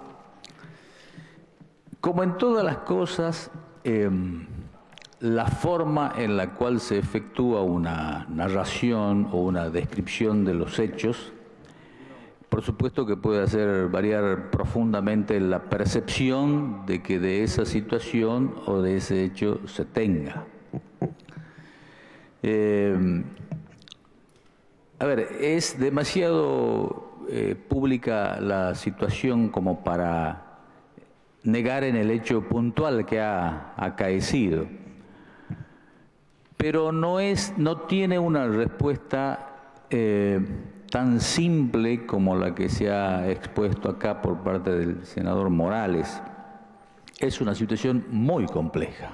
Como en todas las cosas, eh, la forma en la cual se efectúa una narración o una descripción de los hechos, por supuesto que puede hacer variar profundamente la percepción de que de esa situación o de ese hecho se tenga. Eh, a ver, es demasiado eh, pública la situación como para negar en el hecho puntual que ha acaecido. Pero no, es, no tiene una respuesta eh, tan simple como la que se ha expuesto acá por parte del senador Morales. es una situación muy compleja.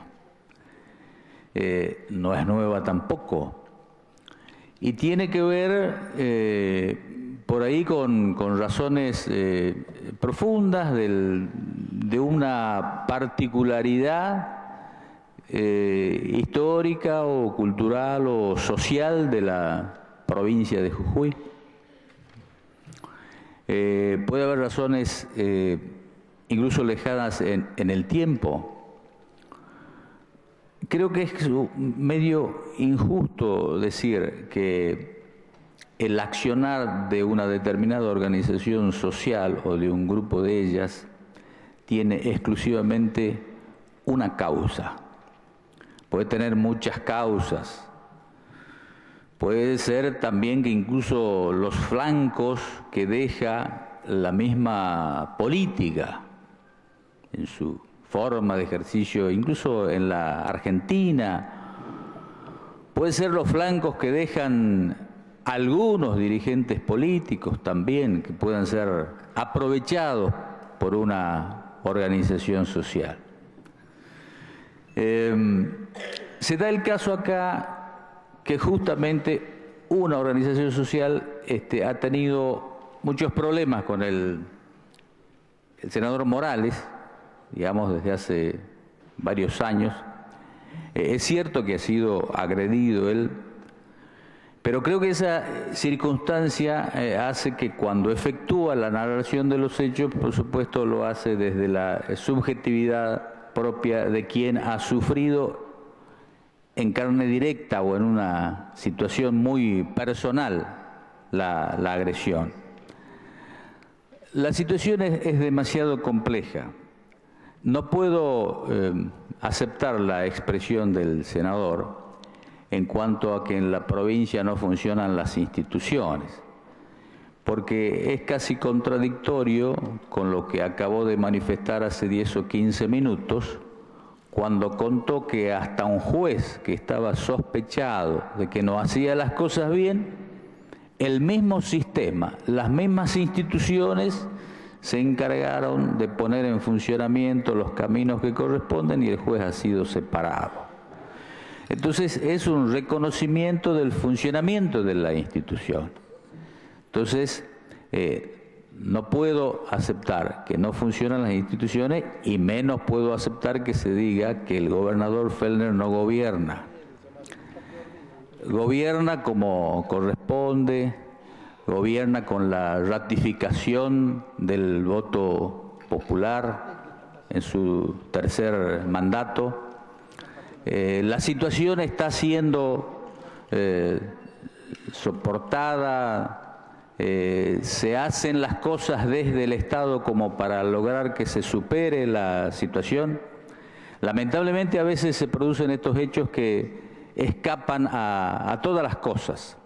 Eh, no es nueva tampoco. Y tiene que ver eh, por ahí con, con razones eh, profundas del, de una particularidad eh, histórica o cultural o social de la provincia de Jujuy. Eh, puede haber razones eh, incluso lejanas en, en el tiempo. Creo que es medio injusto decir que el accionar de una determinada organización social o de un grupo de ellas tiene exclusivamente una causa. Puede tener muchas causas. Puede ser también que incluso los flancos que deja la misma política en su forma de ejercicio, incluso en la Argentina, puede ser los flancos que dejan algunos dirigentes políticos también, que puedan ser aprovechados por una organización social. Eh, se da el caso acá que justamente una organización social este, ha tenido muchos problemas con el, el senador Morales, digamos, desde hace varios años. Eh, es cierto que ha sido agredido él, pero creo que esa circunstancia eh, hace que cuando efectúa la narración de los hechos, por supuesto lo hace desde la subjetividad propia de quien ha sufrido en carne directa o en una situación muy personal la, la agresión. La situación es, es demasiado compleja. No puedo eh, aceptar la expresión del senador en cuanto a que en la provincia no funcionan las instituciones, porque es casi contradictorio con lo que acabó de manifestar hace diez o quince minutos, cuando contó que hasta un juez que estaba sospechado de que no hacía las cosas bien, el mismo sistema, las mismas instituciones se encargaron de poner en funcionamiento los caminos que corresponden y el juez ha sido separado. Entonces es un reconocimiento del funcionamiento de la institución. Entonces eh, no puedo aceptar que no funcionan las instituciones y menos puedo aceptar que se diga que el gobernador Fellner no gobierna. Gobierna como corresponde, gobierna con la ratificación del voto popular en su tercer mandato. Eh, la situación está siendo eh, soportada, eh, se hacen las cosas desde el Estado como para lograr que se supere la situación. Lamentablemente a veces se producen estos hechos que escapan a, a todas las cosas.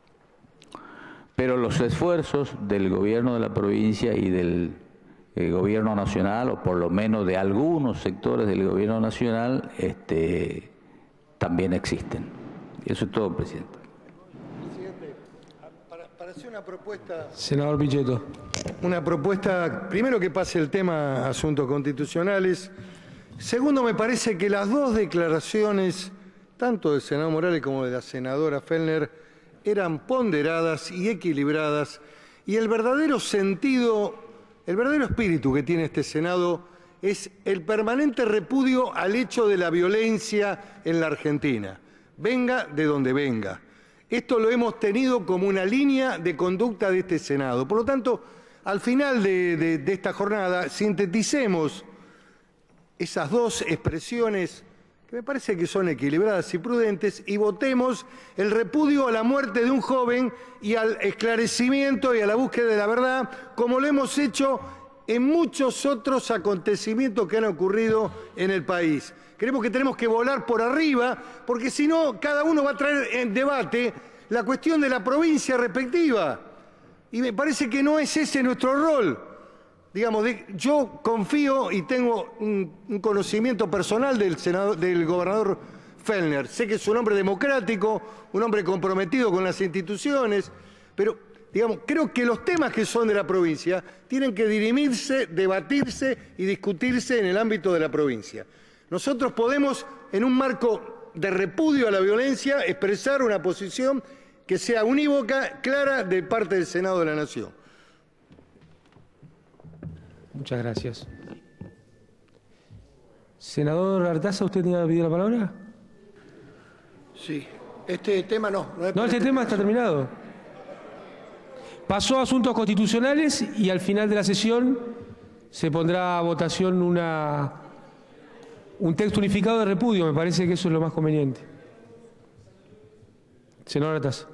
Pero los esfuerzos del gobierno de la provincia y del eh, gobierno nacional, o por lo menos de algunos sectores del gobierno nacional, este, también existen. Eso es todo, presidente. Presidente, para, para hacer una propuesta... Senador Pichetto. Una propuesta, primero que pase el tema asuntos constitucionales. Segundo, me parece que las dos declaraciones, tanto del senador Morales como de la senadora Fellner, eran ponderadas y equilibradas, y el verdadero sentido, el verdadero espíritu que tiene este Senado es el permanente repudio al hecho de la violencia en la Argentina, venga de donde venga. Esto lo hemos tenido como una línea de conducta de este Senado. Por lo tanto, al final de, de, de esta jornada, sinteticemos esas dos expresiones que me parece que son equilibradas y prudentes, y votemos el repudio a la muerte de un joven y al esclarecimiento y a la búsqueda de la verdad, como lo hemos hecho en muchos otros acontecimientos que han ocurrido en el país. Creemos que tenemos que volar por arriba, porque si no, cada uno va a traer en debate la cuestión de la provincia respectiva. Y me parece que no es ese nuestro rol. Digamos, de, yo confío y tengo un, un conocimiento personal del, senador, del gobernador Fellner. Sé que es un hombre democrático, un hombre comprometido con las instituciones, pero Digamos, creo que los temas que son de la provincia tienen que dirimirse, debatirse y discutirse en el ámbito de la provincia. Nosotros podemos, en un marco de repudio a la violencia, expresar una posición que sea unívoca, clara, de parte del Senado de la Nación. Muchas gracias. Senador Artaza, ¿usted tenía pedido la palabra? Sí. Este tema no. No, no este tema está terminado. Pasó a asuntos constitucionales y al final de la sesión se pondrá a votación una, un texto unificado de repudio. Me parece que eso es lo más conveniente. Senador Artaza.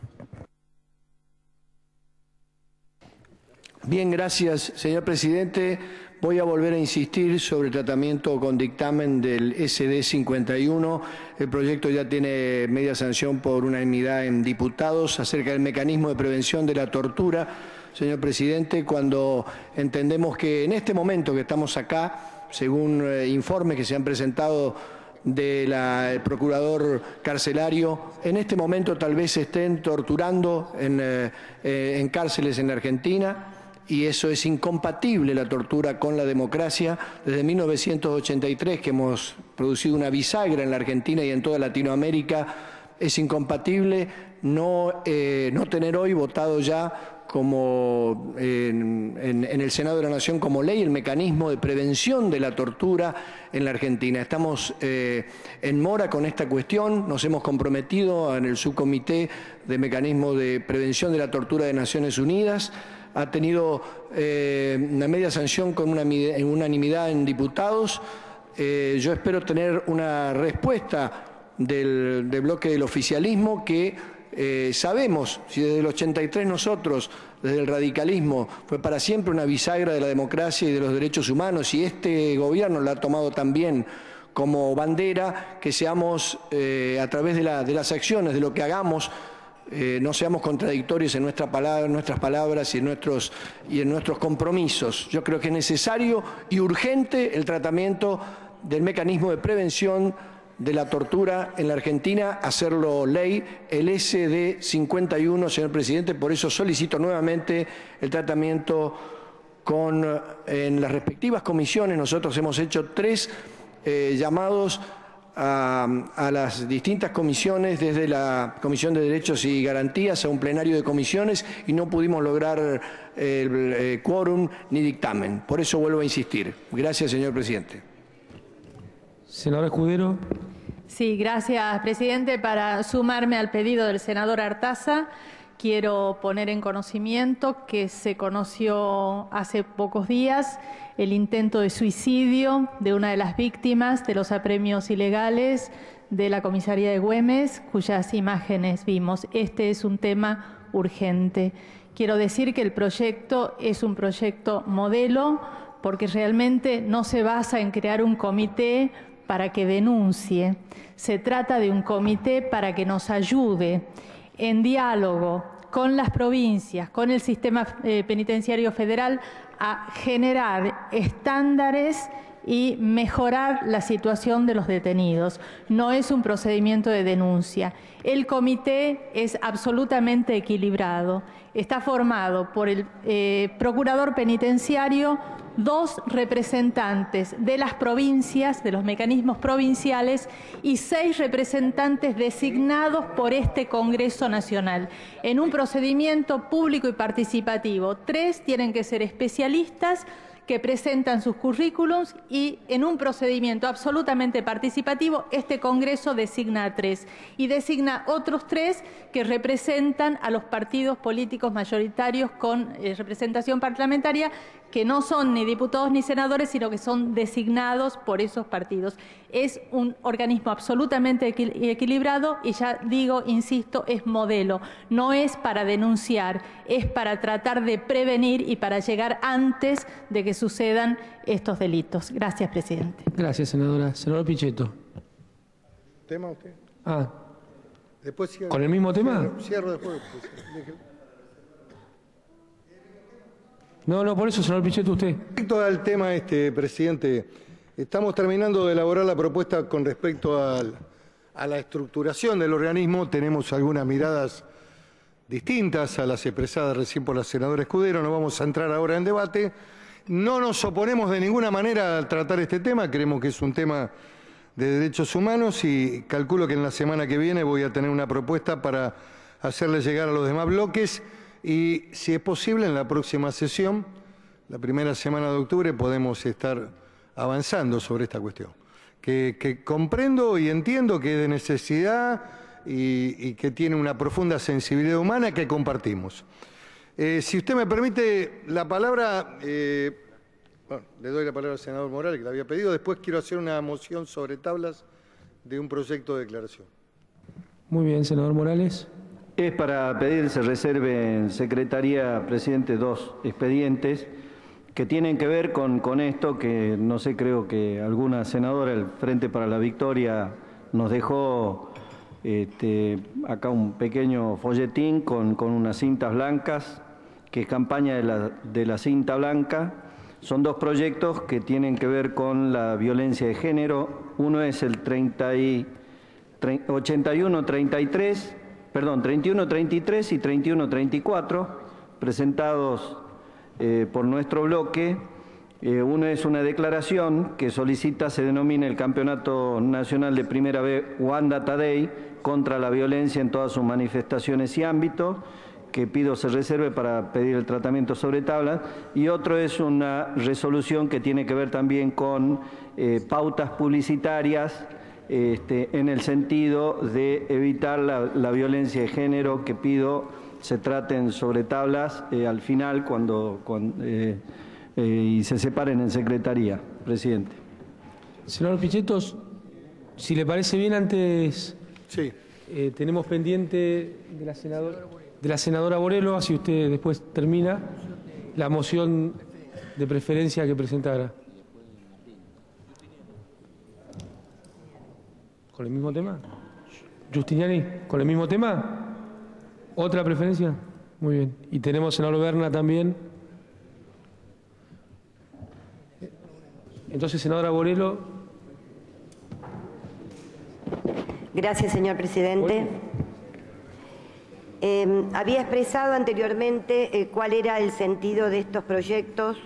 Bien, gracias, señor presidente. Voy a volver a insistir sobre el tratamiento con dictamen del S D cincuenta y uno. El proyecto ya tiene media sanción por unanimidad en diputados acerca del mecanismo de prevención de la tortura. Señor presidente, cuando entendemos que en este momento que estamos acá, según eh, informes que se han presentado del procurador carcelario, en este momento tal vez se estén torturando en, eh, eh, en cárceles en Argentina, y eso es incompatible, la tortura, con la democracia. Desde mil novecientos ochenta y tres, que hemos producido una bisagra en la Argentina y en toda Latinoamérica, es incompatible no, eh, no tener hoy votado ya como en, en, en el Senado de la Nación como ley el mecanismo de prevención de la tortura en la Argentina. Estamos eh, en mora con esta cuestión, nos hemos comprometido en el subcomité de mecanismo de prevención de la tortura de Naciones Unidas. Ha tenido eh, una media sanción con una unanimidad en diputados. Eh, yo espero tener una respuesta del, del bloque del oficialismo que eh, sabemos, si desde el ochenta y tres nosotros, desde el radicalismo, fue para siempre una bisagra de la democracia y de los derechos humanos, y este gobierno la ha tomado también como bandera, que seamos eh, a través de, la, de las acciones, de lo que hagamos, Eh, no seamos contradictorios en, nuestra palabra, en nuestras palabras y en, nuestros, y en nuestros compromisos. Yo creo que es necesario y urgente el tratamiento del mecanismo de prevención de la tortura en la Argentina, hacerlo ley, el S D cincuenta y uno, señor presidente. Por eso solicito nuevamente el tratamiento con, en las respectivas comisiones. Nosotros hemos hecho tres eh, llamados A, a las distintas comisiones, desde la Comisión de Derechos y Garantías a un plenario de comisiones, y no pudimos lograr el, el quórum ni dictamen. Por eso vuelvo a insistir. Gracias, señor presidente. Senador Escudero. Sí, gracias, presidente. Para sumarme al pedido del senador Artaza, quiero poner en conocimiento que se conoció hace pocos días el intento de suicidio de una de las víctimas de los apremios ilegales de la comisaría de Güemes, cuyas imágenes vimos. Este es un tema urgente. Quiero decir que el proyecto es un proyecto modelo, porque realmente no se basa en crear un comité para que denuncie. Se trata de un comité para que nos ayude en diálogo con las provincias, con el sistema eh, penitenciario federal, a generar estándares y mejorar la situación de los detenidos. No es un procedimiento de denuncia. El comité es absolutamente equilibrado. Está formado por el eh, procurador penitenciario, dos representantes de las provincias, de los mecanismos provinciales, y seis representantes designados por este Congreso Nacional, en un procedimiento público y participativo. Tres tienen que ser especialistas que presentan sus currículums, y en un procedimiento absolutamente participativo este Congreso designa a tres y designa otros tres que representan a los partidos políticos mayoritarios con eh, representación parlamentaria, que no son ni diputados ni senadores, sino que son designados por esos partidos. Es un organismo absolutamente equi- equilibrado y ya digo, insisto, es modelo. No es para denunciar, es para tratar de prevenir y para llegar antes de que sucedan estos delitos. Gracias, presidente. Gracias, senadora. Senador Pichetto. ¿Tema usted? Ah. Después cierro. ¿Con el mismo tema? Cierro, cierro después. Pues, No, no, por eso, senador Pichetto, usted. Respecto al tema este, presidente, estamos terminando de elaborar la propuesta con respecto al, a la estructuración del organismo. Tenemos algunas miradas distintas a las expresadas recién por la senadora Escudero. No vamos a entrar ahora en debate. No nos oponemos de ninguna manera a tratar este tema. Creemos que es un tema de derechos humanos y calculo que en la semana que viene voy a tener una propuesta para hacerle llegar a los demás bloques y, si es posible, en la próxima sesión, la primera semana de octubre, podemos estar avanzando sobre esta cuestión. Que, que comprendo y entiendo que es de necesidad y, y que tiene una profunda sensibilidad humana que compartimos. Eh, si usted me permite la palabra, eh, bueno, le doy la palabra al senador Morales, que la había pedido. Después quiero hacer una moción sobre tablas de un proyecto de declaración. Muy bien, senador Morales. Es para pedir se reserve en Secretaría, presidente, dos expedientes que tienen que ver con, con esto, que no sé, creo que alguna senadora, el Frente para la Victoria, nos dejó este, acá un pequeño folletín con, con unas cintas blancas, que es campaña de la, de la cinta blanca. Son dos proyectos que tienen que ver con la violencia de género. Uno es el treinta y, ochenta y uno treinta y tres, perdón, treinta y uno treinta y tres y treinta y uno treinta y cuatro, presentados eh, por nuestro bloque. Eh, uno es una declaración que solicita se denomine el Campeonato Nacional de Primera B Wanda Tadei contra la violencia en todas sus manifestaciones y ámbitos, que pido se reserve para pedir el tratamiento sobre tablas, y otro es una resolución que tiene que ver también con eh, pautas publicitarias este, en el sentido de evitar la, la violencia de género, que pido se traten sobre tablas eh, al final cuando, cuando eh, eh, y se separen en secretaría, presidente. Senador Pichettos, si le parece bien, antes sí. eh, tenemos pendiente de la senadora... de la senadora Borelo, así usted después termina, la moción de preferencia que presentara. ¿Con el mismo tema? Justiniani, ¿con el mismo tema? ¿Otra preferencia? Muy bien. Y tenemos senador Berna también. Entonces, senadora Borelo. Gracias, señor presidente. Eh, había expresado anteriormente eh, cuál era el sentido de estos proyectos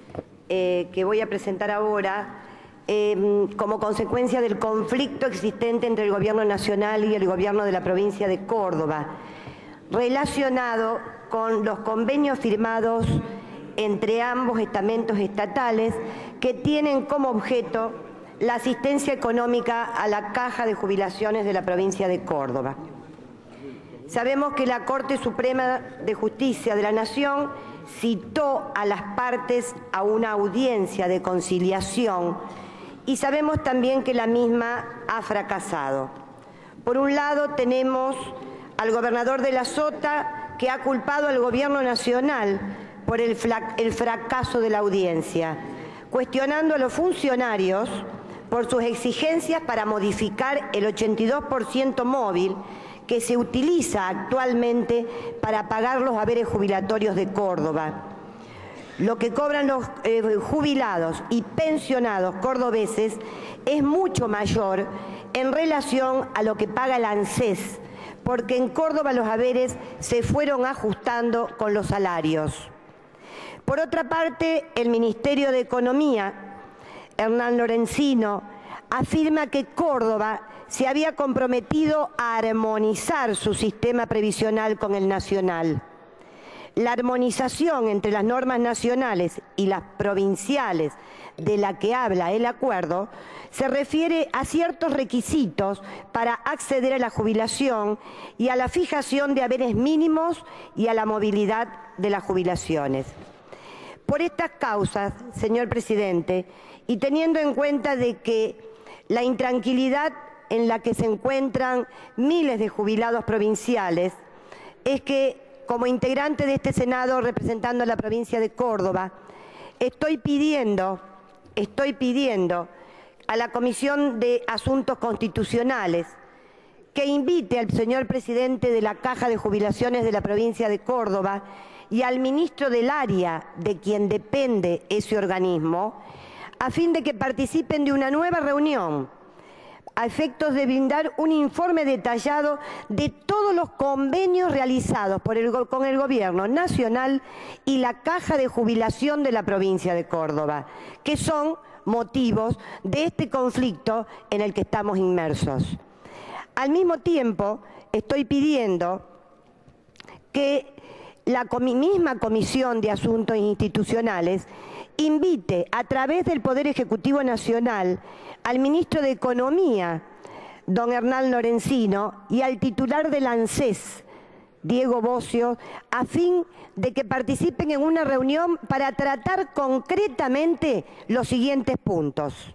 eh, que voy a presentar ahora eh, como consecuencia del conflicto existente entre el Gobierno Nacional y el Gobierno de la provincia de Córdoba, relacionado con los convenios firmados entre ambos estamentos estatales que tienen como objeto la asistencia económica a la Caja de Jubilaciones de la provincia de Córdoba. Sabemos que la Corte Suprema de Justicia de la Nación citó a las partes a una audiencia de conciliación y sabemos también que la misma ha fracasado. Por un lado tenemos al gobernador de la Sota, que ha culpado al Gobierno Nacional por el, el fracaso de la audiencia, cuestionando a los funcionarios por sus exigencias para modificar el ochenta y dos por ciento móvil que se utiliza actualmente para pagar los haberes jubilatorios de Córdoba. Lo que cobran los eh, jubilados y pensionados cordobeses es mucho mayor en relación a lo que paga el ANSES, porque en Córdoba los haberes se fueron ajustando con los salarios. Por otra parte, el Ministerio de Economía, Hernán Lorenzino, afirma que Córdoba se había comprometido a armonizar su sistema previsional con el nacional. La armonización entre las normas nacionales y las provinciales de la que habla el acuerdo se refiere a ciertos requisitos para acceder a la jubilación y a la fijación de haberes mínimos y a la movilidad de las jubilaciones. Por estas causas, señor presidente, y teniendo en cuenta de que la intranquilidad en la que se encuentran miles de jubilados provinciales, es que como integrante de este Senado representando a la provincia de Córdoba, estoy pidiendo, estoy pidiendo a la Comisión de Asuntos Constitucionales que invite al señor presidente de la Caja de Jubilaciones de la provincia de Córdoba y al ministro del área de quien depende ese organismo, a fin de que participen de una nueva reunión a efectos de brindar un informe detallado de todos los convenios realizados por el, con el Gobierno Nacional y la Caja de Jubilación de la provincia de Córdoba, que son motivos de este conflicto en el que estamos inmersos. Al mismo tiempo, estoy pidiendo que la misma Comisión de Asuntos Institucionales invite a través del Poder Ejecutivo Nacional al Ministro de Economía, don Hernán Lorenzino, y al titular del ANSES, Diego Bocio, a fin de que participen en una reunión para tratar concretamente los siguientes puntos.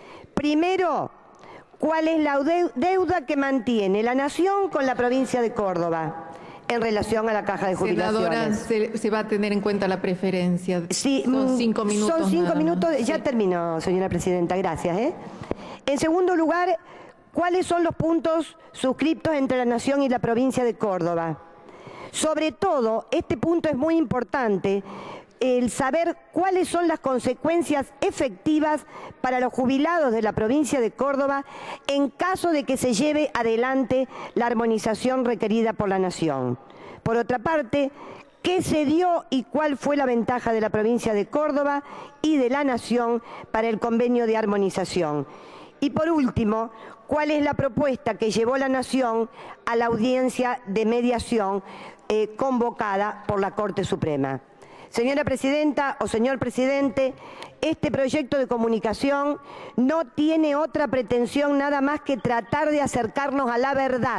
Primero, ¿cuál es la deuda que mantiene la Nación con la provincia de Córdoba en relación a la Caja de Jubilaciones? Senadora, se, se va a tener en cuenta la preferencia. Sí, son cinco minutos. Son cinco minutos, más. ya Sí. terminó, señora Presidenta, gracias. ¿eh? En segundo lugar, ¿cuáles son los puntos suscriptos entre la Nación y la provincia de Córdoba? Sobre todo, este punto es muy importante, el saber cuáles son las consecuencias efectivas para los jubilados de la provincia de Córdoba en caso de que se lleve adelante la armonización requerida por la Nación. Por otra parte, ¿qué se dio y cuál fue la ventaja de la provincia de Córdoba y de la Nación para el convenio de armonización? Y por último, ¿cuál es la propuesta que llevó la Nación a la audiencia de mediación eh, convocada por la Corte Suprema? Señora Presidenta o señor Presidente, este proyecto de comunicación no tiene otra pretensión nada más que tratar de acercarnos a la verdad,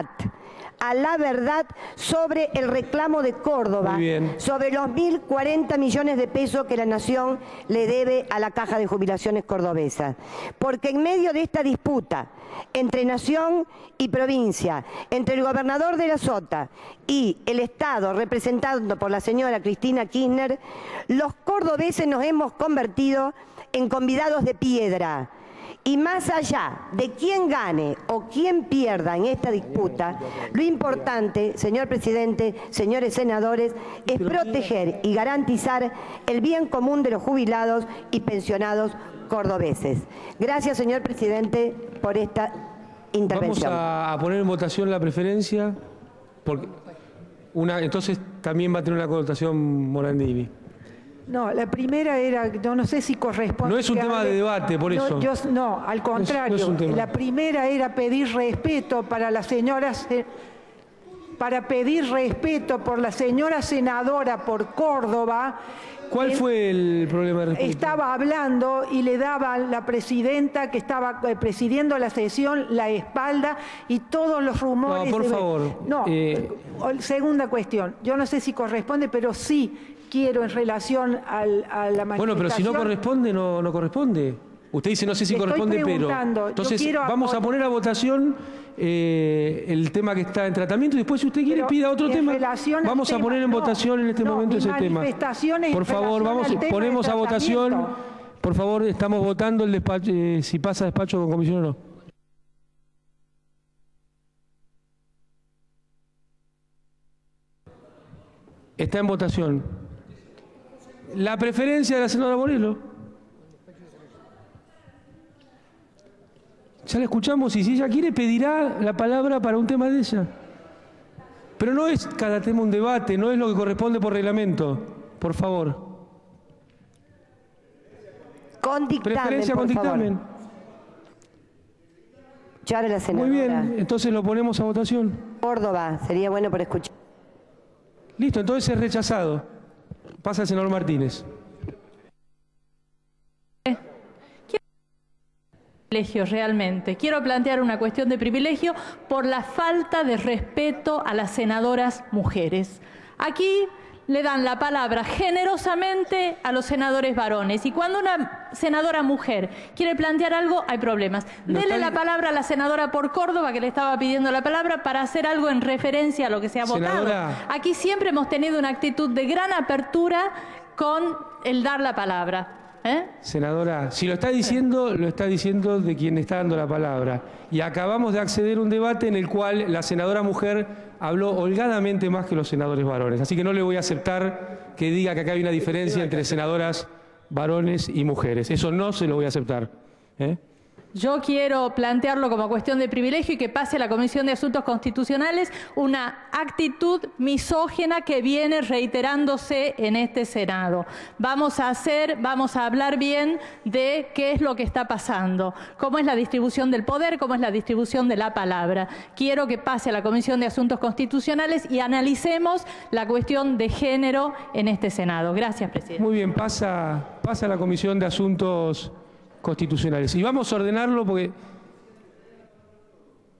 a la verdad sobre el reclamo de Córdoba, sobre los mil cuarenta millones de pesos que la Nación le debe a la Caja de Jubilaciones cordobesa. Porque en medio de esta disputa entre Nación y provincia, entre el gobernador de la Sota y el Estado, representado por la señora Cristina Kirchner, los cordobeses nos hemos convertido en convidados de piedra. Y más allá de quién gane o quién pierda en esta disputa, lo importante, señor Presidente, señores senadores, es proteger y garantizar el bien común de los jubilados y pensionados cordobeses. Gracias, señor Presidente, por esta intervención. Vamos a poner en votación la preferencia, porque una, entonces también va a tener una connotación Morandini. No, la primera era, yo no sé si corresponde... No es un tema hable, de debate, por no, eso. Yo, no, al contrario, no es, no es la primera era pedir respeto para la señora... para pedir respeto por la señora senadora por Córdoba. ¿Cuál fue el problema de respeto? Estaba hablando y le daba la presidenta que estaba presidiendo la sesión la espalda y todos los rumores... No, por de... favor. No, eh... segunda cuestión. Yo no sé si corresponde, pero sí quiero en relación al, a la manifestación... Bueno, pero si no corresponde, no, no corresponde. Usted dice, no sé si Le corresponde, pero... Entonces, vamos a poner a votación eh, el tema que está en tratamiento y después, si usted quiere, pero pida otro tema. Vamos a poner en no, votación en este no, momento ese tema. Por favor, vamos, ponemos a votación. Por favor, estamos votando el despacho, eh, si pasa despacho con comisión o no. Está en votación. La preferencia de la senadora Morelo. Ya la escuchamos y si ella quiere pedirá la palabra para un tema de ella. Pero no es cada tema un debate, no es lo que corresponde por reglamento. Por favor. Con dictamen, Preferencia por con dictamen. Favor. Ya la senadora. Muy bien, entonces lo ponemos a votación. Córdoba, sería bueno por escuchar. Listo, entonces es rechazado. Pasa el senador Martínez. Privilegio realmente. Quiero plantear una cuestión de privilegio por la falta de respeto a las senadoras mujeres. Aquí le dan la palabra generosamente a los senadores varones y cuando una senadora mujer quiere plantear algo hay problemas. Dele la palabra a la senadora por Córdoba que le estaba pidiendo la palabra para hacer algo en referencia a lo que se ha Senadora. votado. Aquí siempre hemos tenido una actitud de gran apertura con el dar la palabra. ¿Eh? Senadora, si lo está diciendo, lo está diciendo de quien está dando la palabra. Y acabamos de acceder a un debate en el cual la senadora mujer habló holgadamente más que los senadores varones. Así que no le voy a aceptar que diga que acá hay una diferencia entre senadoras varones y mujeres. Eso no se lo voy a aceptar. ¿Eh? Yo quiero plantearlo como cuestión de privilegio y que pase a la Comisión de Asuntos Constitucionales una actitud misógina que viene reiterándose en este Senado. Vamos a hacer, vamos a hablar bien de qué es lo que está pasando, cómo es la distribución del poder, cómo es la distribución de la palabra. Quiero que pase a la Comisión de Asuntos Constitucionales y analicemos la cuestión de género en este Senado. Gracias, presidente. Muy bien, pasa, pasa a la Comisión de Asuntos Constitucionales. Y vamos a ordenarlo porque